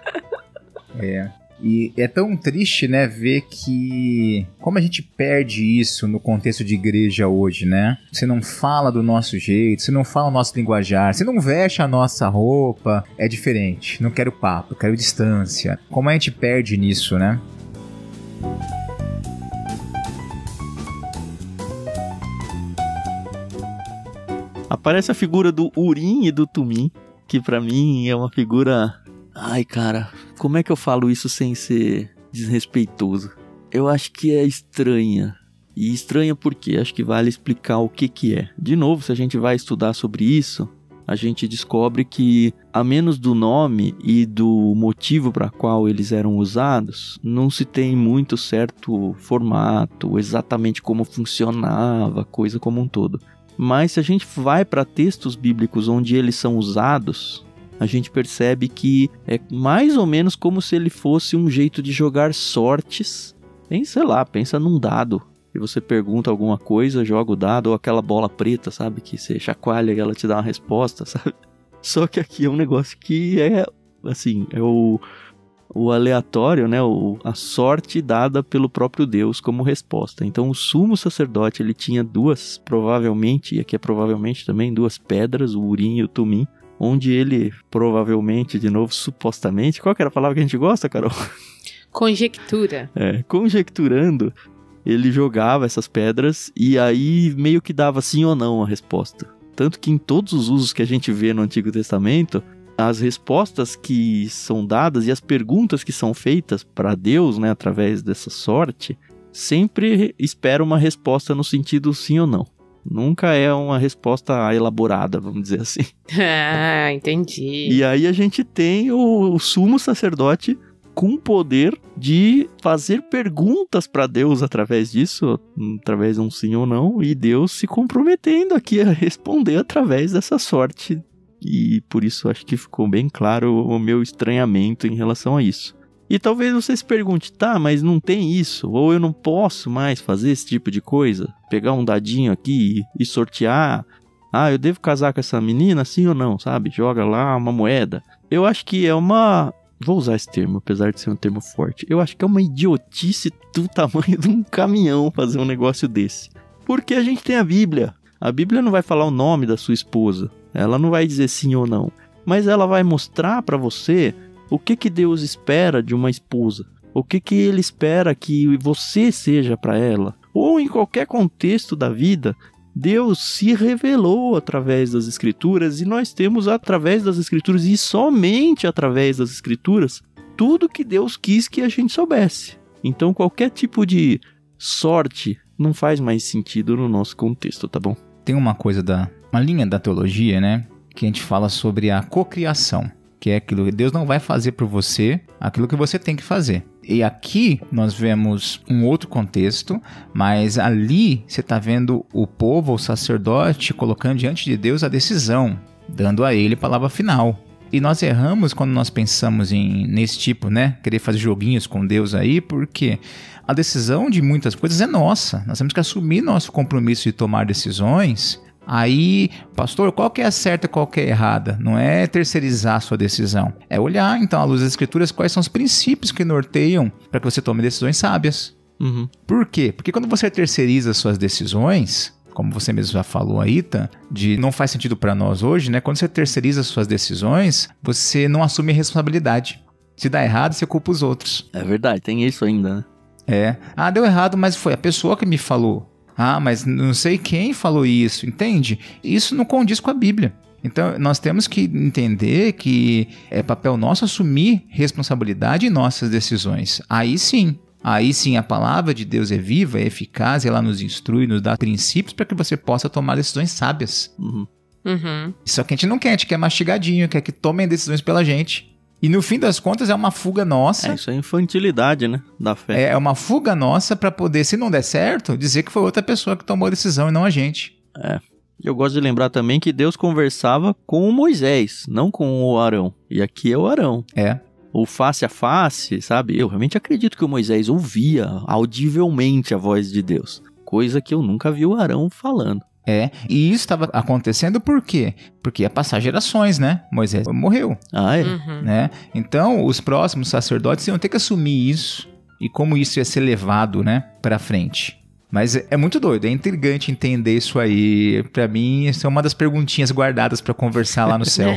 Speaker 3: E é tão triste, né, ver que... Como a gente perde isso no contexto de igreja hoje, né? Você não fala do nosso jeito, você não fala o nosso linguajar, você não veste a nossa roupa. É diferente, não quero papo, quero distância. Como a gente perde nisso, né?
Speaker 1: Aparece a figura do Urim e do Tumim, que pra mim é uma figura... Ai, cara, como é que eu falo isso sem ser desrespeitoso? Eu acho que é estranha. E estranha porque acho que vale explicar o que é. De novo, se a gente vai estudar sobre isso, a gente descobre que, a menos do nome e do motivo para qual eles eram usados, não se tem muito certo formato, exatamente como funcionava, coisa como um todo. Mas se a gente vai para textos bíblicos onde eles são usados, a gente percebe que é mais ou menos como se ele fosse um jeito de jogar sortes. Pensa num dado. E você pergunta alguma coisa, joga o dado, ou aquela bola preta, sabe? Que você chacoalha e ela te dá uma resposta, sabe? Só que aqui é um negócio que é, assim, é o aleatório, né? A sorte dada pelo próprio Deus como resposta. Então o sumo sacerdote, ele tinha duas, provavelmente, e aqui é provavelmente também, duas pedras, o Urim e o Tumim, onde ele provavelmente, de novo, supostamente, qual que era a palavra que a gente gosta, Carol?
Speaker 2: Conjectura.
Speaker 1: Conjecturando, ele jogava essas pedras e aí meio que dava sim ou não a resposta. Tanto que em todos os usos que a gente vê no Antigo Testamento, as respostas que são dadas e as perguntas que são feitas para Deus, né, através dessa sorte, sempre espera uma resposta no sentido sim ou não. Nunca é uma resposta elaborada, vamos dizer assim.
Speaker 2: Ah, entendi.
Speaker 1: E aí a gente tem o sumo sacerdote com o poder de fazer perguntas para Deus através disso, através de um sim ou não, e Deus se comprometendo aqui a responder através dessa sorte. E por isso acho que ficou bem claro o meu estranhamento em relação a isso. E talvez você se pergunte, tá, mas não tem isso, ou eu não posso mais fazer esse tipo de coisa? Pegar um dadinho aqui e sortear, eu devo casar com essa menina, sim ou não, sabe? Joga lá uma moeda. Eu acho que é uma... Vou usar esse termo, apesar de ser um termo forte. Eu acho que é uma idiotice do tamanho de um caminhão fazer um negócio desse. Porque a gente tem a Bíblia. A Bíblia não vai falar o nome da sua esposa. Ela não vai dizer sim ou não. Mas ela vai mostrar para você O que Deus espera de uma esposa? O que Ele espera que você seja para ela? Ou em qualquer contexto da vida, Deus se revelou através das Escrituras e nós temos através das Escrituras e somente através das Escrituras tudo que Deus quis que a gente soubesse. Então qualquer tipo de sorte não faz mais sentido no nosso contexto, tá bom?
Speaker 3: Tem uma linha da teologia, né? Que a gente fala sobre a cocriação, que é aquilo que Deus não vai fazer por você, aquilo que você tem que fazer. E aqui nós vemos um outro contexto, mas ali você está vendo o povo, o sacerdote, colocando diante de Deus a decisão, dando a ele a palavra final. E nós erramos quando nós pensamos nesse tipo, né? Querer fazer joguinhos com Deus aí, porque a decisão de muitas coisas é nossa. Nós temos que assumir nosso compromisso de tomar decisões. Aí, pastor, qual que é a certa e qual que é a errada? Não é terceirizar a sua decisão. É olhar, então, à luz das Escrituras, quais são os princípios que norteiam para que você tome decisões sábias.
Speaker 1: Uhum.
Speaker 3: Por quê? Porque quando você terceiriza suas decisões, como você mesmo já falou aí, não faz sentido para nós hoje, né? Quando você terceiriza suas decisões, você não assume a responsabilidade. Se dá errado, você culpa os outros.
Speaker 1: É verdade, tem isso ainda, né?
Speaker 3: Deu errado, mas foi a pessoa que me falou. Mas não sei quem falou isso, entende? Isso não condiz com a Bíblia. Então, nós temos que entender que é papel nosso assumir responsabilidade em nossas decisões. Aí sim, a palavra de Deus é viva, é eficaz, ela nos instrui, nos dá princípios para que você possa tomar decisões sábias.
Speaker 2: Uhum.
Speaker 3: Só que a gente não quer, a gente quer mastigadinho, quer que tomem decisões pela gente. E no fim das contas é uma fuga nossa.
Speaker 1: Isso é infantilidade, né? Da fé.
Speaker 3: É uma fuga nossa para poder, se não der certo, dizer que foi outra pessoa que tomou a decisão e não a gente.
Speaker 1: Eu gosto de lembrar também que Deus conversava com o Moisés, não com o Arão. E aqui é o Arão. O face a face, sabe? Eu realmente acredito que o Moisés ouvia audivelmente a voz de Deus. Coisa que eu nunca vi o Arão falando.
Speaker 3: E isso estava acontecendo por quê? Porque ia passar gerações, né? Moisés morreu.
Speaker 2: Uhum.
Speaker 3: Né? Então, os próximos sacerdotes iam ter que assumir isso. E como isso ia ser levado, né, pra frente. Mas é muito doido, é intrigante entender isso aí. Pra mim, isso é uma das perguntinhas guardadas pra conversar lá no céu.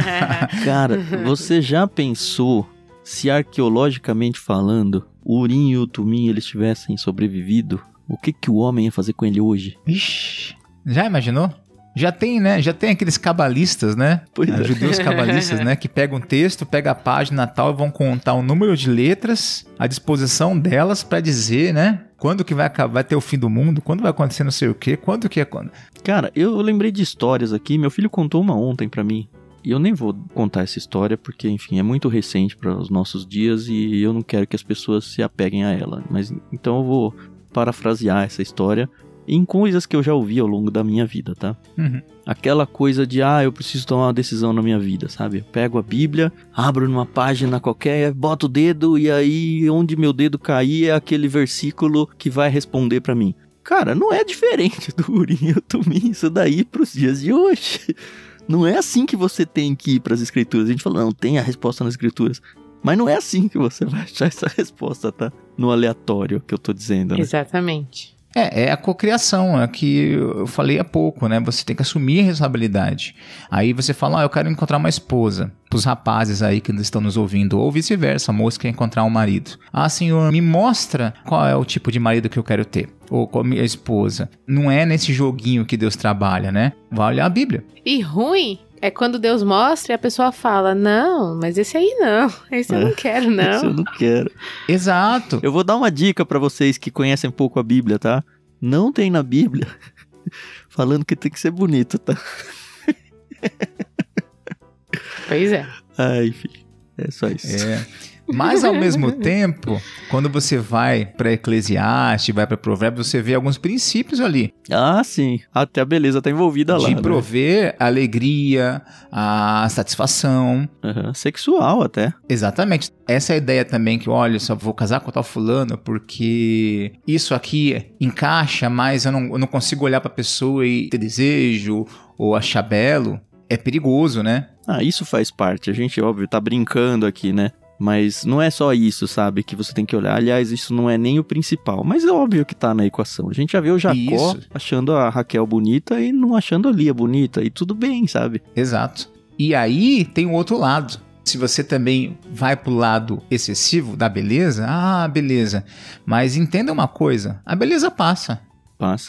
Speaker 1: Cara, você já pensou se arqueologicamente falando, o Urim e o Tumim eles tivessem sobrevivido? O que o homem ia fazer com ele hoje?
Speaker 3: Ixi, já imaginou? Já tem, né? Já tem aqueles cabalistas, né? Judeus cabalistas, né? Que pegam um texto, pegam a página tal e vão contar o número de letras, a disposição delas pra dizer, né? Quando que vai ter o fim do mundo? Quando vai acontecer não sei o quê? Quando que é...
Speaker 1: Cara, eu lembrei de histórias aqui. Meu filho contou uma ontem pra mim. E eu nem vou contar essa história porque, enfim, é muito recente para os nossos dias e eu não quero que as pessoas se apeguem a ela. Mas então eu vou parafrasear essa história em coisas que eu já ouvi ao longo da minha vida, tá?
Speaker 3: Uhum.
Speaker 1: Aquela coisa de, eu preciso tomar uma decisão na minha vida, sabe? Eu pego a Bíblia, abro numa página qualquer, boto o dedo e aí onde meu dedo cair é aquele versículo que vai responder pra mim. Cara, não é diferente do Urim e o Tumim isso daí pros dias de hoje. Não é assim que você tem que ir pras escrituras. A gente fala, não, tem a resposta nas escrituras. Mas não é assim que você vai achar essa resposta, tá? No aleatório que eu tô dizendo, né?
Speaker 2: Exatamente.
Speaker 3: É a cocriação, é que eu falei há pouco, né? Você tem que assumir a responsabilidade. Aí você fala, eu quero encontrar uma esposa. Para os rapazes aí que estão nos ouvindo, ou vice-versa, a moça quer encontrar um marido. Senhor, me mostra qual é o tipo de marido que eu quero ter. Ou com a minha esposa. Não é nesse joguinho que Deus trabalha, né? Vai olhar a Bíblia.
Speaker 2: E ruim é quando Deus mostra e a pessoa fala, não, mas esse aí não, esse eu não quero, não.
Speaker 1: Esse eu não quero.
Speaker 3: Exato.
Speaker 1: Eu vou dar uma dica pra vocês que conhecem pouco a Bíblia, tá? Não tem na Bíblia falando que tem que ser bonito, tá?
Speaker 2: Pois é.
Speaker 1: Enfim, é só isso.
Speaker 3: Mas ao mesmo tempo, quando você vai para Eclesiastes, vai para Provérbios, você vê alguns princípios ali.
Speaker 1: Sim. Até a beleza tá envolvida lá.
Speaker 3: De prover a alegria, a satisfação.
Speaker 1: Sexual até.
Speaker 3: Exatamente. Essa é a ideia também que, olha, só vou casar com tal fulano porque isso aqui encaixa, mas eu não consigo olhar para a pessoa e ter desejo ou achar belo. É perigoso, né?
Speaker 1: Isso faz parte. A gente, óbvio, tá brincando aqui, né? Mas não é só isso, sabe, que você tem que olhar. Aliás, isso não é nem o principal, mas é óbvio que tá na equação. A gente já vê o Jacó achando a Raquel bonita e não achando a Lia bonita, e tudo bem, sabe?
Speaker 3: Exato. E aí tem o outro lado. Se você também vai pro lado excessivo da beleza, beleza. Mas entenda uma coisa, a beleza passa.
Speaker 1: Passa.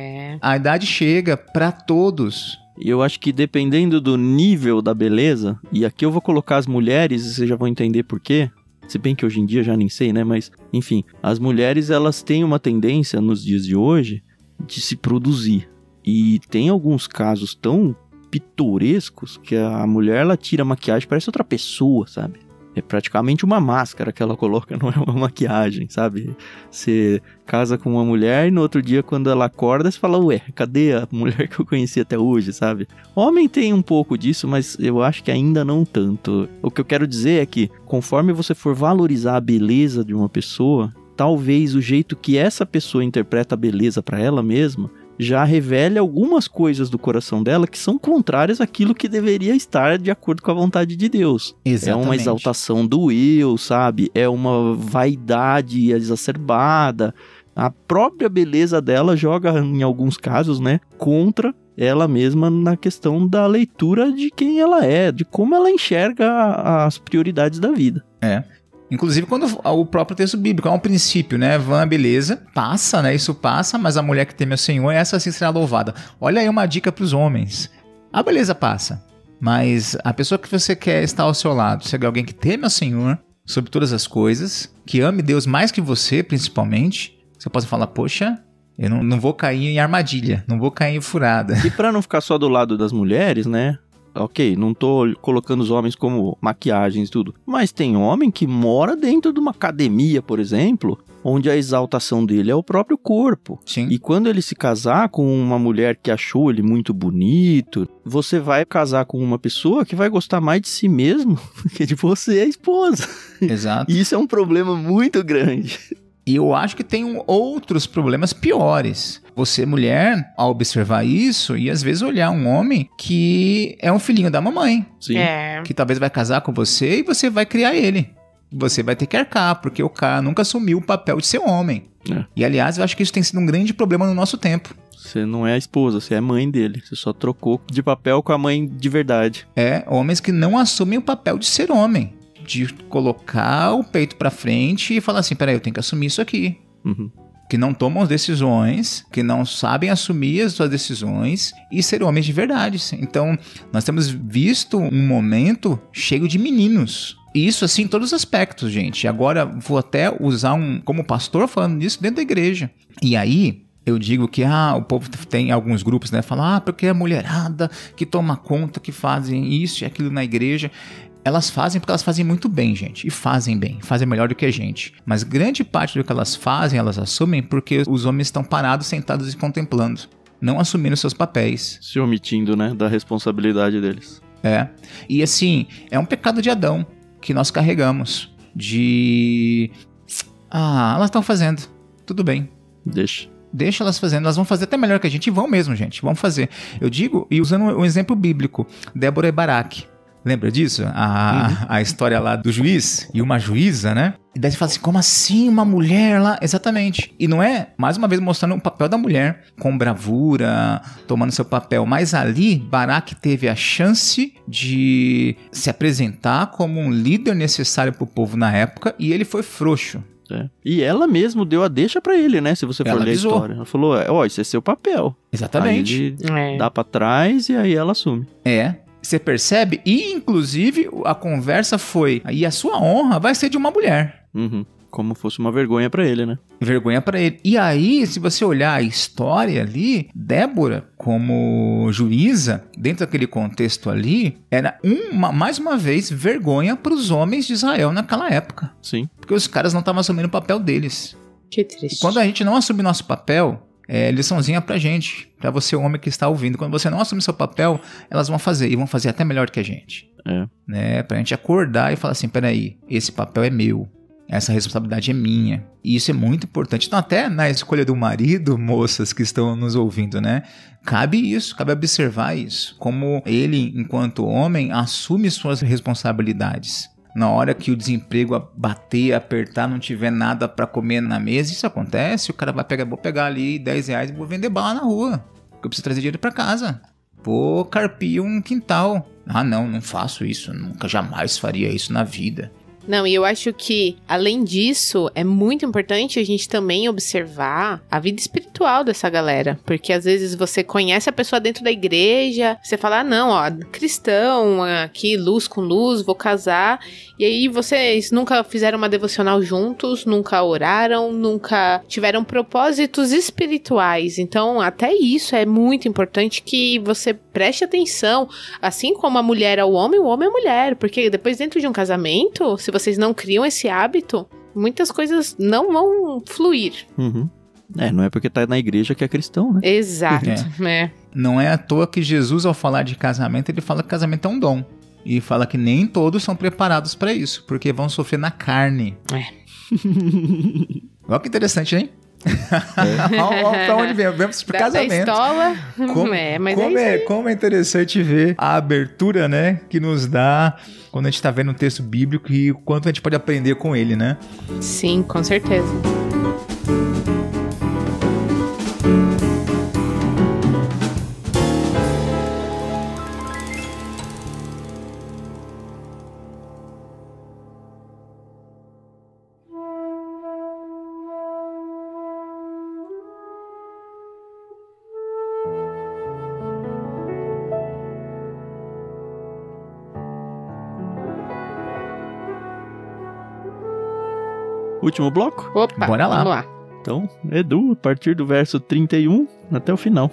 Speaker 3: A idade chega pra todos.
Speaker 1: E eu acho que dependendo do nível da beleza, e aqui eu vou colocar as mulheres, e vocês já vão entender por quê. Se bem que hoje em dia já nem sei, né? Mas, enfim, as mulheres, elas têm uma tendência nos dias de hoje de se produzir. E tem alguns casos tão pitorescos que a mulher, ela tira a maquiagem, parece outra pessoa, sabe? É praticamente uma máscara que ela coloca, não é uma maquiagem, sabe? Você casa com uma mulher e no outro dia, quando ela acorda, você fala, ué, cadê a mulher que eu conheci até hoje, sabe? Homem tem um pouco disso, mas eu acho que ainda não tanto. O que eu quero dizer é que, conforme você for valorizar a beleza de uma pessoa, talvez o jeito que essa pessoa interpreta a beleza pra ela mesma já revele algumas coisas do coração dela que são contrárias àquilo que deveria estar de acordo com a vontade de Deus.
Speaker 3: Exatamente.
Speaker 1: É uma exaltação do eu, sabe? É uma vaidade exacerbada. A própria beleza dela joga, em alguns casos, né, contra ela mesma na questão da leitura de quem ela é, de como ela enxerga as prioridades da vida.
Speaker 3: Inclusive, quando o próprio texto bíblico é um princípio, né? Vã, beleza, passa, né? Isso passa, mas a mulher que teme ao Senhor, essa sim será louvada. Olha aí uma dica para os homens. A beleza passa, mas a pessoa que você quer estar ao seu lado, se é alguém que teme ao Senhor sobre todas as coisas, que ame Deus mais que você, principalmente, você pode falar, poxa, eu não vou cair em armadilha, não vou cair em furada.
Speaker 1: E para não ficar só do lado das mulheres, né? Ok, não tô colocando os homens como maquiagens e tudo, mas tem homem que mora dentro de uma academia, por exemplo, onde a exaltação dele é o próprio corpo.
Speaker 3: Sim.
Speaker 1: E quando ele se casar com uma mulher que achou ele muito bonito, você vai casar com uma pessoa que vai gostar mais de si mesmo que de você, a esposa.
Speaker 3: Exato.
Speaker 1: E isso é um problema muito grande.
Speaker 3: E eu acho que tem outros problemas piores. Você, mulher, ao observar isso e às vezes olhar um homem que é um filhinho da mamãe.
Speaker 1: Sim.
Speaker 3: Que talvez vai casar com você e você vai criar ele. Você vai ter que arcar, porque o cara nunca assumiu o papel de ser homem. E aliás, eu acho que isso tem sido um grande problema no nosso tempo.
Speaker 1: Você não é a esposa, você é a mãe dele. Você só trocou de papel com a mãe de verdade.
Speaker 3: Homens que não assumem o papel de ser homem. De colocar o peito pra frente e falar assim, peraí, eu tenho que assumir isso aqui. Que não tomam decisões, que não sabem assumir as suas decisões e ser homens de verdade. Então, nós temos visto um momento cheio de meninos. E isso assim em todos os aspectos, gente. Agora, vou até usar como pastor falando disso dentro da igreja. E aí, eu digo que o povo tem alguns grupos, né? Fala, porque é a mulherada que toma conta, que fazem isso e aquilo na igreja. Elas fazem porque elas fazem muito bem, gente. E fazem bem, fazem melhor do que a gente. Mas grande parte do que elas fazem, elas assumem porque os homens estão parados, sentados e contemplando. Não assumindo seus papéis.
Speaker 1: Se omitindo, né, da responsabilidade deles.
Speaker 3: E assim, é um pecado de Adão que nós carregamos. Elas estão fazendo. Tudo bem. Deixa elas fazendo, elas vão fazer até melhor que a gente. E vão mesmo, gente, vão fazer. Eu digo, e usando um exemplo bíblico, Débora e Baraque. Lembra disso? A história lá do juiz e uma juíza, né? E daí você fala assim, como assim uma mulher lá? Exatamente. E não é, mais uma vez, mostrando o papel da mulher, com bravura, tomando seu papel. Mas ali, Baraque teve a chance de se apresentar como um líder necessário para o povo na época, e ele foi frouxo.
Speaker 1: E ela mesmo deu a deixa pra ele, né? Se você for ler a história. Ela falou, isso é seu papel.
Speaker 3: Exatamente.
Speaker 1: Aí ele dá pra trás e aí ela assume.
Speaker 3: Você percebe? E, inclusive, a conversa foi, e a sua honra vai ser de uma mulher.
Speaker 1: Como fosse uma vergonha pra ele, né?
Speaker 3: Vergonha pra ele. E aí, se você olhar a história ali, Débora, como juíza, dentro daquele contexto ali, era mais uma vez vergonha pros homens de Israel naquela época.
Speaker 1: Sim.
Speaker 3: Porque os caras não estavam assumindo o papel deles.
Speaker 2: Que triste.
Speaker 3: E quando a gente não assume nosso papel, liçãozinha pra gente, pra você, homem que está ouvindo. Quando você não assume seu papel, elas vão fazer, e vão fazer até melhor que a gente. Né? Pra gente acordar e falar assim, peraí, esse papel é meu, essa responsabilidade é minha. E isso é muito importante. Então até na escolha do marido, moças que estão nos ouvindo, né? Cabe isso, cabe observar isso. Como ele, enquanto homem, assume suas responsabilidades. Na hora que o desemprego bater, apertar, não tiver nada pra comer na mesa, isso acontece, o cara vai pegar, vou pegar ali R$10 e vou vender bala na rua, porque eu preciso trazer dinheiro pra casa. Vou carpir um quintal. Ah, não faço isso, nunca jamais faria isso na vida.
Speaker 2: Não, e eu acho que, além disso, é muito importante a gente também observar a vida espiritual dessa galera. Porque às vezes você conhece a pessoa dentro da igreja, você fala, não, ó, cristão, aqui, luz com luz, vou casar. E aí vocês nunca fizeram uma devocional juntos, nunca oraram, nunca tiveram propósitos espirituais. Então, até isso é muito importante que você preste atenção. Assim como a mulher ao homem, o homem é a mulher. Porque depois, dentro de um casamento, se vocês não criam esse hábito, muitas coisas não vão fluir.
Speaker 1: Uhum. Não é porque tá na igreja que é cristão, né?
Speaker 2: Exato, né?
Speaker 3: Não é à toa que Jesus, ao falar de casamento, ele fala que casamento é um dom. E fala que nem todos são preparados para isso, porque vão sofrer na carne. Olha que interessante, hein? Olha pra onde vemos pro casamento.
Speaker 2: Da estola.
Speaker 3: Como é interessante ver a abertura, né, que nos dá quando a gente tá vendo um texto bíblico e o quanto a gente pode aprender com ele, né?
Speaker 2: Sim, com certeza.
Speaker 1: Último bloco?
Speaker 2: Opa,
Speaker 3: bora lá.
Speaker 2: Vamos lá.
Speaker 1: Então, Edu, a partir do verso 31 até o final.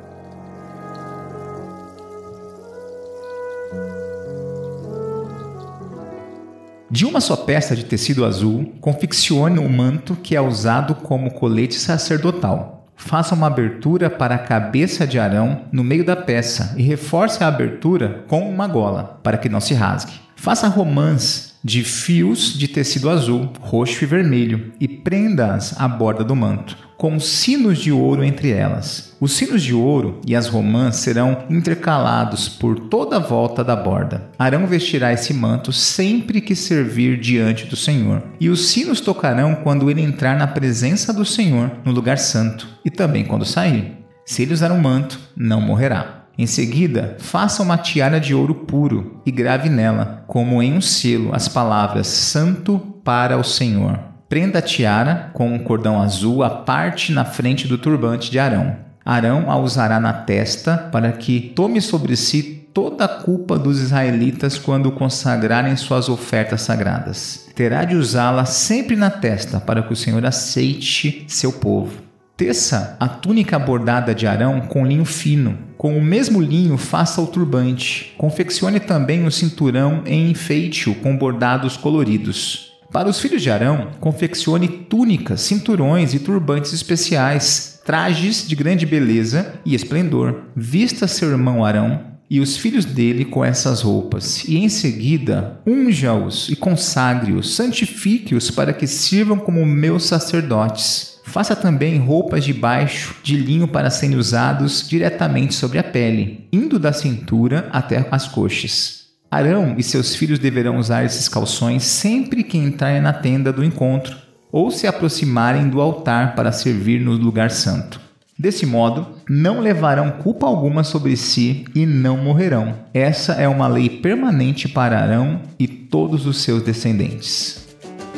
Speaker 3: De uma só peça de tecido azul, confeccione um manto que é usado como colete sacerdotal. Faça uma abertura para a cabeça de Arão no meio da peça e reforce a abertura com uma gola, para que não se rasgue. Faça romãs de fios de tecido azul, roxo e vermelho e prenda-as à borda do manto, com sinos de ouro entre elas. Os sinos de ouro e as romãs serão intercalados por toda a volta da borda. Arão vestirá esse manto sempre que servir diante do Senhor, e os sinos tocarão quando ele entrar na presença do Senhor no lugar santo, e também quando sair. Se ele usar um manto, não morrerá. Em seguida, faça uma tiara de ouro puro e grave nela, como em um selo, as palavras Santo para o Senhor. Prenda a tiara com um cordão azul à parte na frente do turbante de Arão. Arão a usará na testa para que tome sobre si toda a culpa dos israelitas quando consagrarem suas ofertas sagradas. Terá de usá-la sempre na testa para que o Senhor aceite seu povo. Teça a túnica bordada de Arão com linho fino. Com o mesmo linho faça o turbante. Confeccione também o cinturão em enfeite com bordados coloridos. Para os filhos de Arão, confeccione túnicas, cinturões e turbantes especiais, trajes de grande beleza e esplendor. Vista seu irmão Arão e os filhos dele com essas roupas, e em seguida unja-os e consagre-os, santifique-os para que sirvam como meus sacerdotes. Faça também roupas de baixo de linho para serem usados diretamente sobre a pele, indo da cintura até as coxas. Arão e seus filhos deverão usar esses calções sempre que entrarem na tenda do encontro ou se aproximarem do altar para servir no lugar santo. Desse modo, não levarão culpa alguma sobre si e não morrerão. Essa é uma lei permanente para Arão e todos os seus descendentes.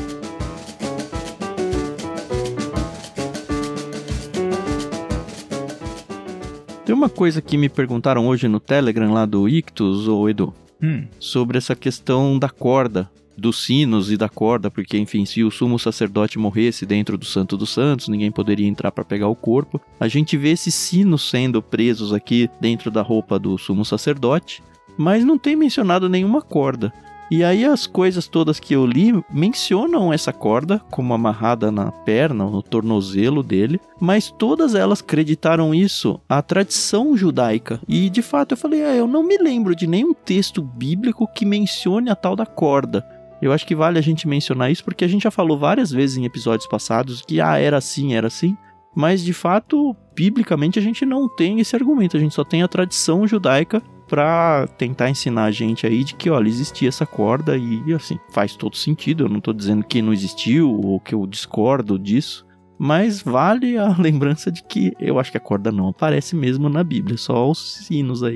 Speaker 1: Tem uma coisa que me perguntaram hoje no Telegram lá do Ictus, ou Edu, sobre essa questão da corda, dos sinos e da corda, porque, enfim, se o sumo sacerdote morresse dentro do Santo dos Santos, ninguém poderia entrar para pegar o corpo. A gente vê esses sinos sendo presos aqui dentro da roupa do sumo sacerdote, mas não tem mencionado nenhuma corda. E aí as coisas todas que eu li mencionam essa corda como amarrada na perna, no tornozelo dele, mas todas elas acreditaram isso à tradição judaica. E de fato eu falei, eu não me lembro de nenhum texto bíblico que mencione a tal da corda. Eu acho que vale a gente mencionar isso porque a gente já falou várias vezes em episódios passados que era assim, mas de fato, biblicamente a gente não tem esse argumento, a gente só tem a tradição judaica pra tentar ensinar a gente aí de que, olha, existia essa corda e, assim, faz todo sentido. Eu não tô dizendo que não existiu ou que eu discordo disso, mas vale a lembrança de que eu acho que a corda não aparece mesmo na Bíblia, só os sinos aí.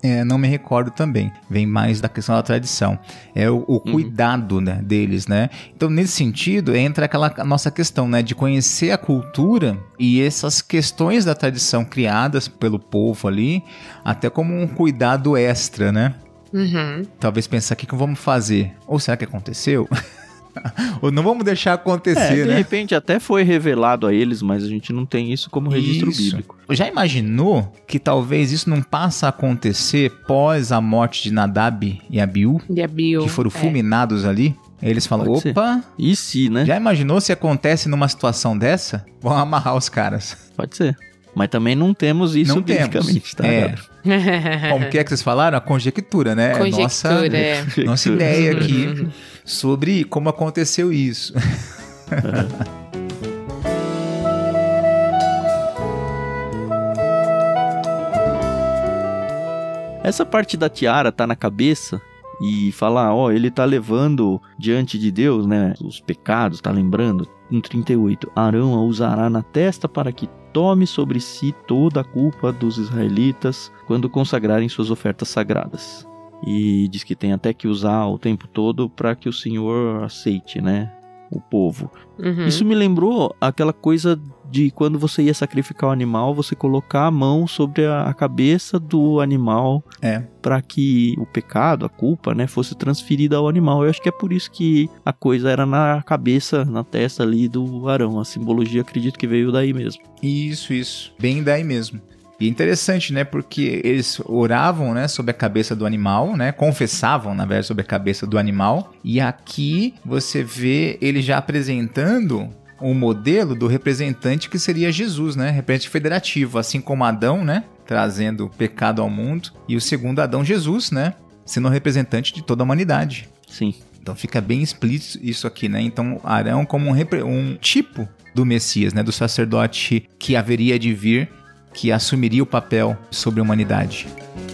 Speaker 3: Não me recordo também. Vem mais da questão da tradição. É o cuidado, né, deles, né? Então, nesse sentido, entra aquela nossa questão, né, de conhecer a cultura e essas questões da tradição criadas pelo povo ali, até como um cuidado extra, né? Talvez pensar, o que vamos fazer? Ou será que aconteceu? Ou não vamos deixar acontecer, né?
Speaker 1: De repente até foi revelado a eles, mas a gente não tem isso como registro bíblico.
Speaker 3: Já imaginou que talvez isso não passe a acontecer pós a morte de Nadab e Abiú? Que foram fulminados ali? Eles falam, opa...
Speaker 1: E se, né?
Speaker 3: Já imaginou se acontece numa situação dessa? Vão amarrar os caras.
Speaker 1: Pode ser. Mas também não temos isso biblicamente, tá?
Speaker 3: Como que vocês falaram? A conjectura, né? Nossa ideia aqui sobre como aconteceu isso.
Speaker 1: Essa parte da tiara tá na cabeça e falar, ele tá levando diante de Deus, né, os pecados, tá lembrando? No 38, Arão a usará na testa para que tome sobre si toda a culpa dos israelitas quando consagrarem suas ofertas sagradas. E diz que tem até que usar o tempo todo para que o Senhor aceite, né, o povo. Isso me lembrou aquela coisa de quando você ia sacrificar o animal, você colocar a mão sobre a cabeça do animal para que o pecado, a culpa, né, fosse transferida ao animal. Eu acho que é por isso que a coisa era na cabeça, na testa ali do Arão. A simbologia, acredito que veio daí mesmo.
Speaker 3: Isso. Bem daí mesmo. E é interessante, né, porque eles oravam, né, sobre a cabeça do animal, né, confessavam, na verdade, sobre a cabeça do animal. E aqui você vê ele já apresentando um modelo do representante que seria Jesus, né, representante federativo, assim como Adão, né, trazendo o pecado ao mundo, e o segundo Adão, Jesus, né, sendo o representante de toda a humanidade.
Speaker 1: Sim.
Speaker 3: Então fica bem explícito isso aqui, né, então Arão como um tipo do Messias, né, do sacerdote que haveria de vir, que assumiria o papel sobre a humanidade.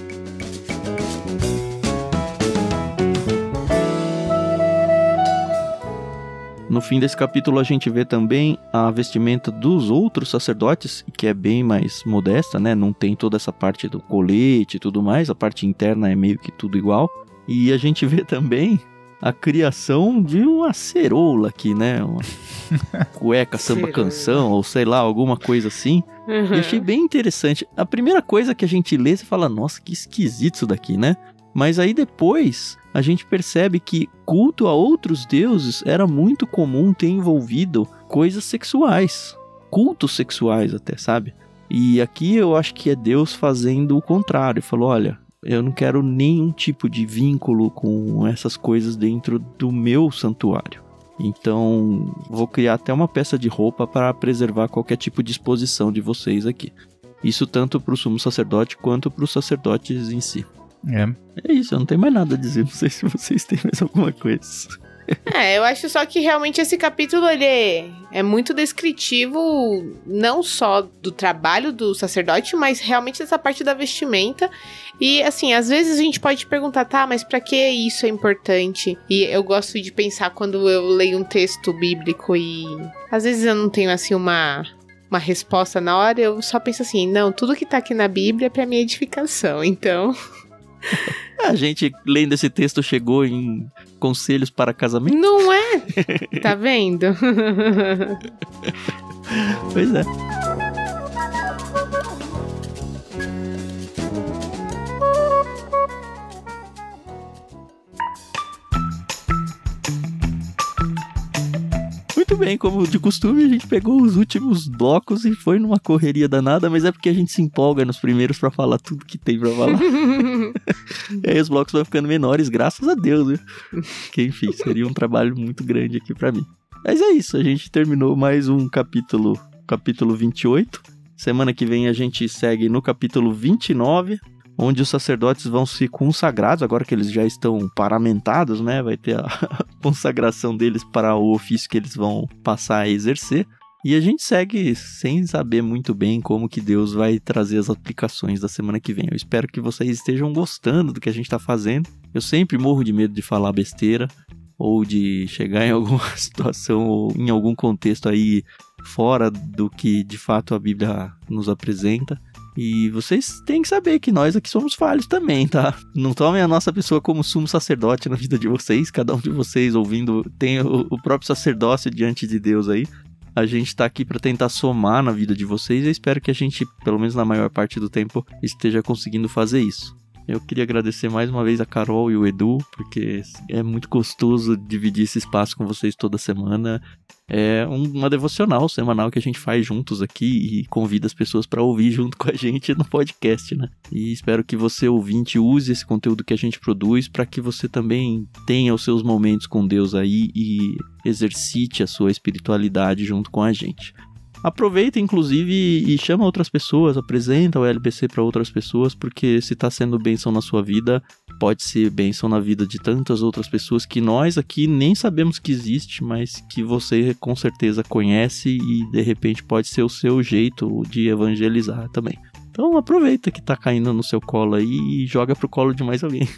Speaker 1: No fim desse capítulo a gente vê também a vestimenta dos outros sacerdotes, que é bem mais modesta, né? Não tem toda essa parte do colete e tudo mais, a parte interna é meio que tudo igual. E a gente vê também a criação de uma ceroula aqui, né? Uma cueca, samba, canção, ou sei lá, alguma coisa assim. E achei bem interessante. A primeira coisa que a gente lê, você fala, nossa, que esquisito isso daqui, né? Mas aí depois a gente percebe que culto a outros deuses era muito comum ter envolvido coisas sexuais. Cultos sexuais até, sabe? E aqui eu acho que é Deus fazendo o contrário. Falou, olha, eu não quero nenhum tipo de vínculo com essas coisas dentro do meu santuário. Então, vou criar até uma peça de roupa para preservar qualquer tipo de exposição de vocês aqui. Isso tanto para o sumo sacerdote quanto para os sacerdotes em si. É isso, eu não tenho mais nada a dizer. Não sei se vocês têm mais alguma coisa.
Speaker 2: Eu acho só que realmente esse capítulo ele é muito descritivo, não só do trabalho do sacerdote, mas realmente dessa parte da vestimenta. E assim, às vezes a gente pode perguntar, tá, mas pra que isso é importante? E eu gosto de pensar quando eu leio um texto bíblico e às vezes eu não tenho assim uma resposta na hora, eu só penso assim, não, tudo que tá aqui na Bíblia é pra minha edificação, então...
Speaker 1: A gente, lendo esse texto, chegou em conselhos para casamento.
Speaker 2: Não é? Tá vendo?
Speaker 1: Pois é. Muito bem, como de costume, a gente pegou os últimos blocos e foi numa correria danada, mas é porque a gente se empolga nos primeiros pra falar tudo que tem pra falar. E aí os blocos vão ficando menores, graças a Deus, viu? Que enfim, seria um trabalho muito grande aqui pra mim. Mas é isso, a gente terminou mais um capítulo 28. Semana que vem a gente segue no capítulo 29, onde os sacerdotes vão ser consagrados, agora que eles já estão paramentados, né? Vai ter a consagração deles para o ofício que eles vão passar a exercer. E a gente segue sem saber muito bem como que Deus vai trazer as aplicações da semana que vem. Eu espero que vocês estejam gostando do que a gente está fazendo. Eu sempre morro de medo de falar besteira ou de chegar em alguma situação ou em algum contexto aí fora do que de fato a Bíblia nos apresenta. E vocês têm que saber que nós aqui somos falhos também, tá? Não tomem a nossa pessoa como sumo sacerdote na vida de vocês. Cada um de vocês ouvindo tem o próprio sacerdócio diante de Deus aí. A gente tá aqui para tentar somar na vida de vocês. Eu espero que a gente, pelo menos na maior parte do tempo, esteja conseguindo fazer isso. Eu queria agradecer mais uma vez a Carol e o Edu, porque é muito gostoso dividir esse espaço com vocês toda semana. É uma devocional semanal que a gente faz juntos aqui e convida as pessoas para ouvir junto com a gente no podcast, né? E espero que você, ouvinte, use esse conteúdo que a gente produz para que você também tenha os seus momentos com Deus aí e exercite a sua espiritualidade junto com a gente. Aproveita, inclusive, e chama outras pessoas, apresenta o LBC para outras pessoas, porque se está sendo bênção na sua vida, pode ser bênção na vida de tantas outras pessoas que nós aqui nem sabemos que existe, mas que você com certeza conhece e de repente pode ser o seu jeito de evangelizar também. Então aproveita que está caindo no seu colo aí e joga pro colo de mais alguém.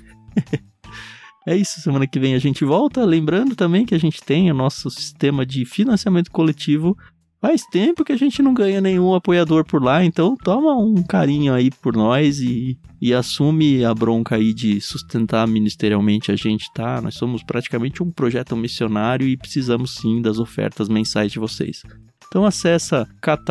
Speaker 1: É isso, semana que vem a gente volta, lembrando também que a gente tem o nosso sistema de financiamento coletivo. Faz tempo que a gente não ganha nenhum apoiador por lá, então toma um carinho aí por nós e assume a bronca aí de sustentar ministerialmente a gente, tá? Nós somos praticamente um projeto missionário e precisamos sim das ofertas mensais de vocês. Então acessa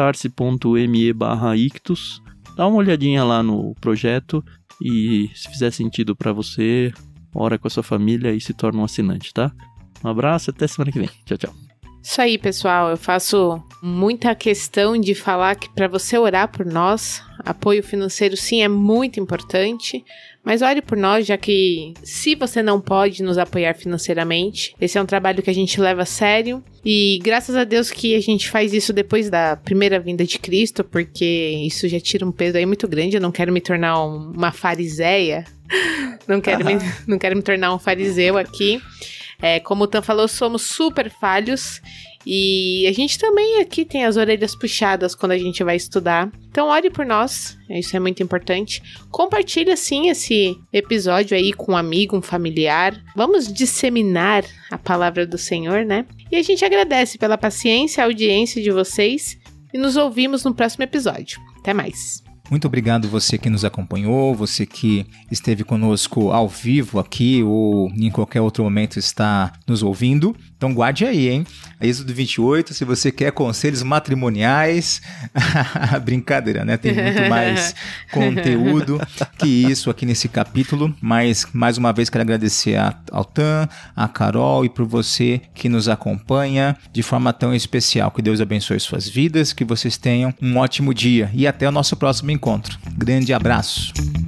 Speaker 1: catarse.me/ictus, dá uma olhadinha lá no projeto e se fizer sentido pra você, ora com a sua família e se torna um assinante, tá? Um abraço, até semana que vem. Tchau, tchau.
Speaker 2: Isso aí, pessoal. Eu faço muita questão de falar que para você orar por nós, apoio financeiro sim é muito importante, mas ore por nós, já que se você não pode nos apoiar financeiramente, esse é um trabalho que a gente leva a sério e graças a Deus que a gente faz isso depois da primeira vinda de Cristo, porque isso já tira um peso aí muito grande. Eu não quero me tornar uma fariseia, não quero me tornar um fariseu aqui. Como o Tan falou, somos super falhos e a gente também aqui tem as orelhas puxadas quando a gente vai estudar. Então ore por nós, isso é muito importante. Compartilha sim esse episódio aí com um amigo, um familiar. Vamos disseminar a palavra do Senhor, né? E a gente agradece pela paciência, a audiência de vocês e nos ouvimos no próximo episódio. Até mais!
Speaker 3: Muito obrigado você que nos acompanhou, você que esteve conosco ao vivo aqui ou em qualquer outro momento está nos ouvindo. Então guarde aí, hein? Êxodo 28, se você quer conselhos matrimoniais, brincadeira, né? Tem muito mais conteúdo que isso aqui nesse capítulo, mas mais uma vez quero agradecer ao Tan, a Carol e por você que nos acompanha de forma tão especial. Que Deus abençoe suas vidas, que vocês tenham um ótimo dia e até o nosso próximo encontro. Grande abraço!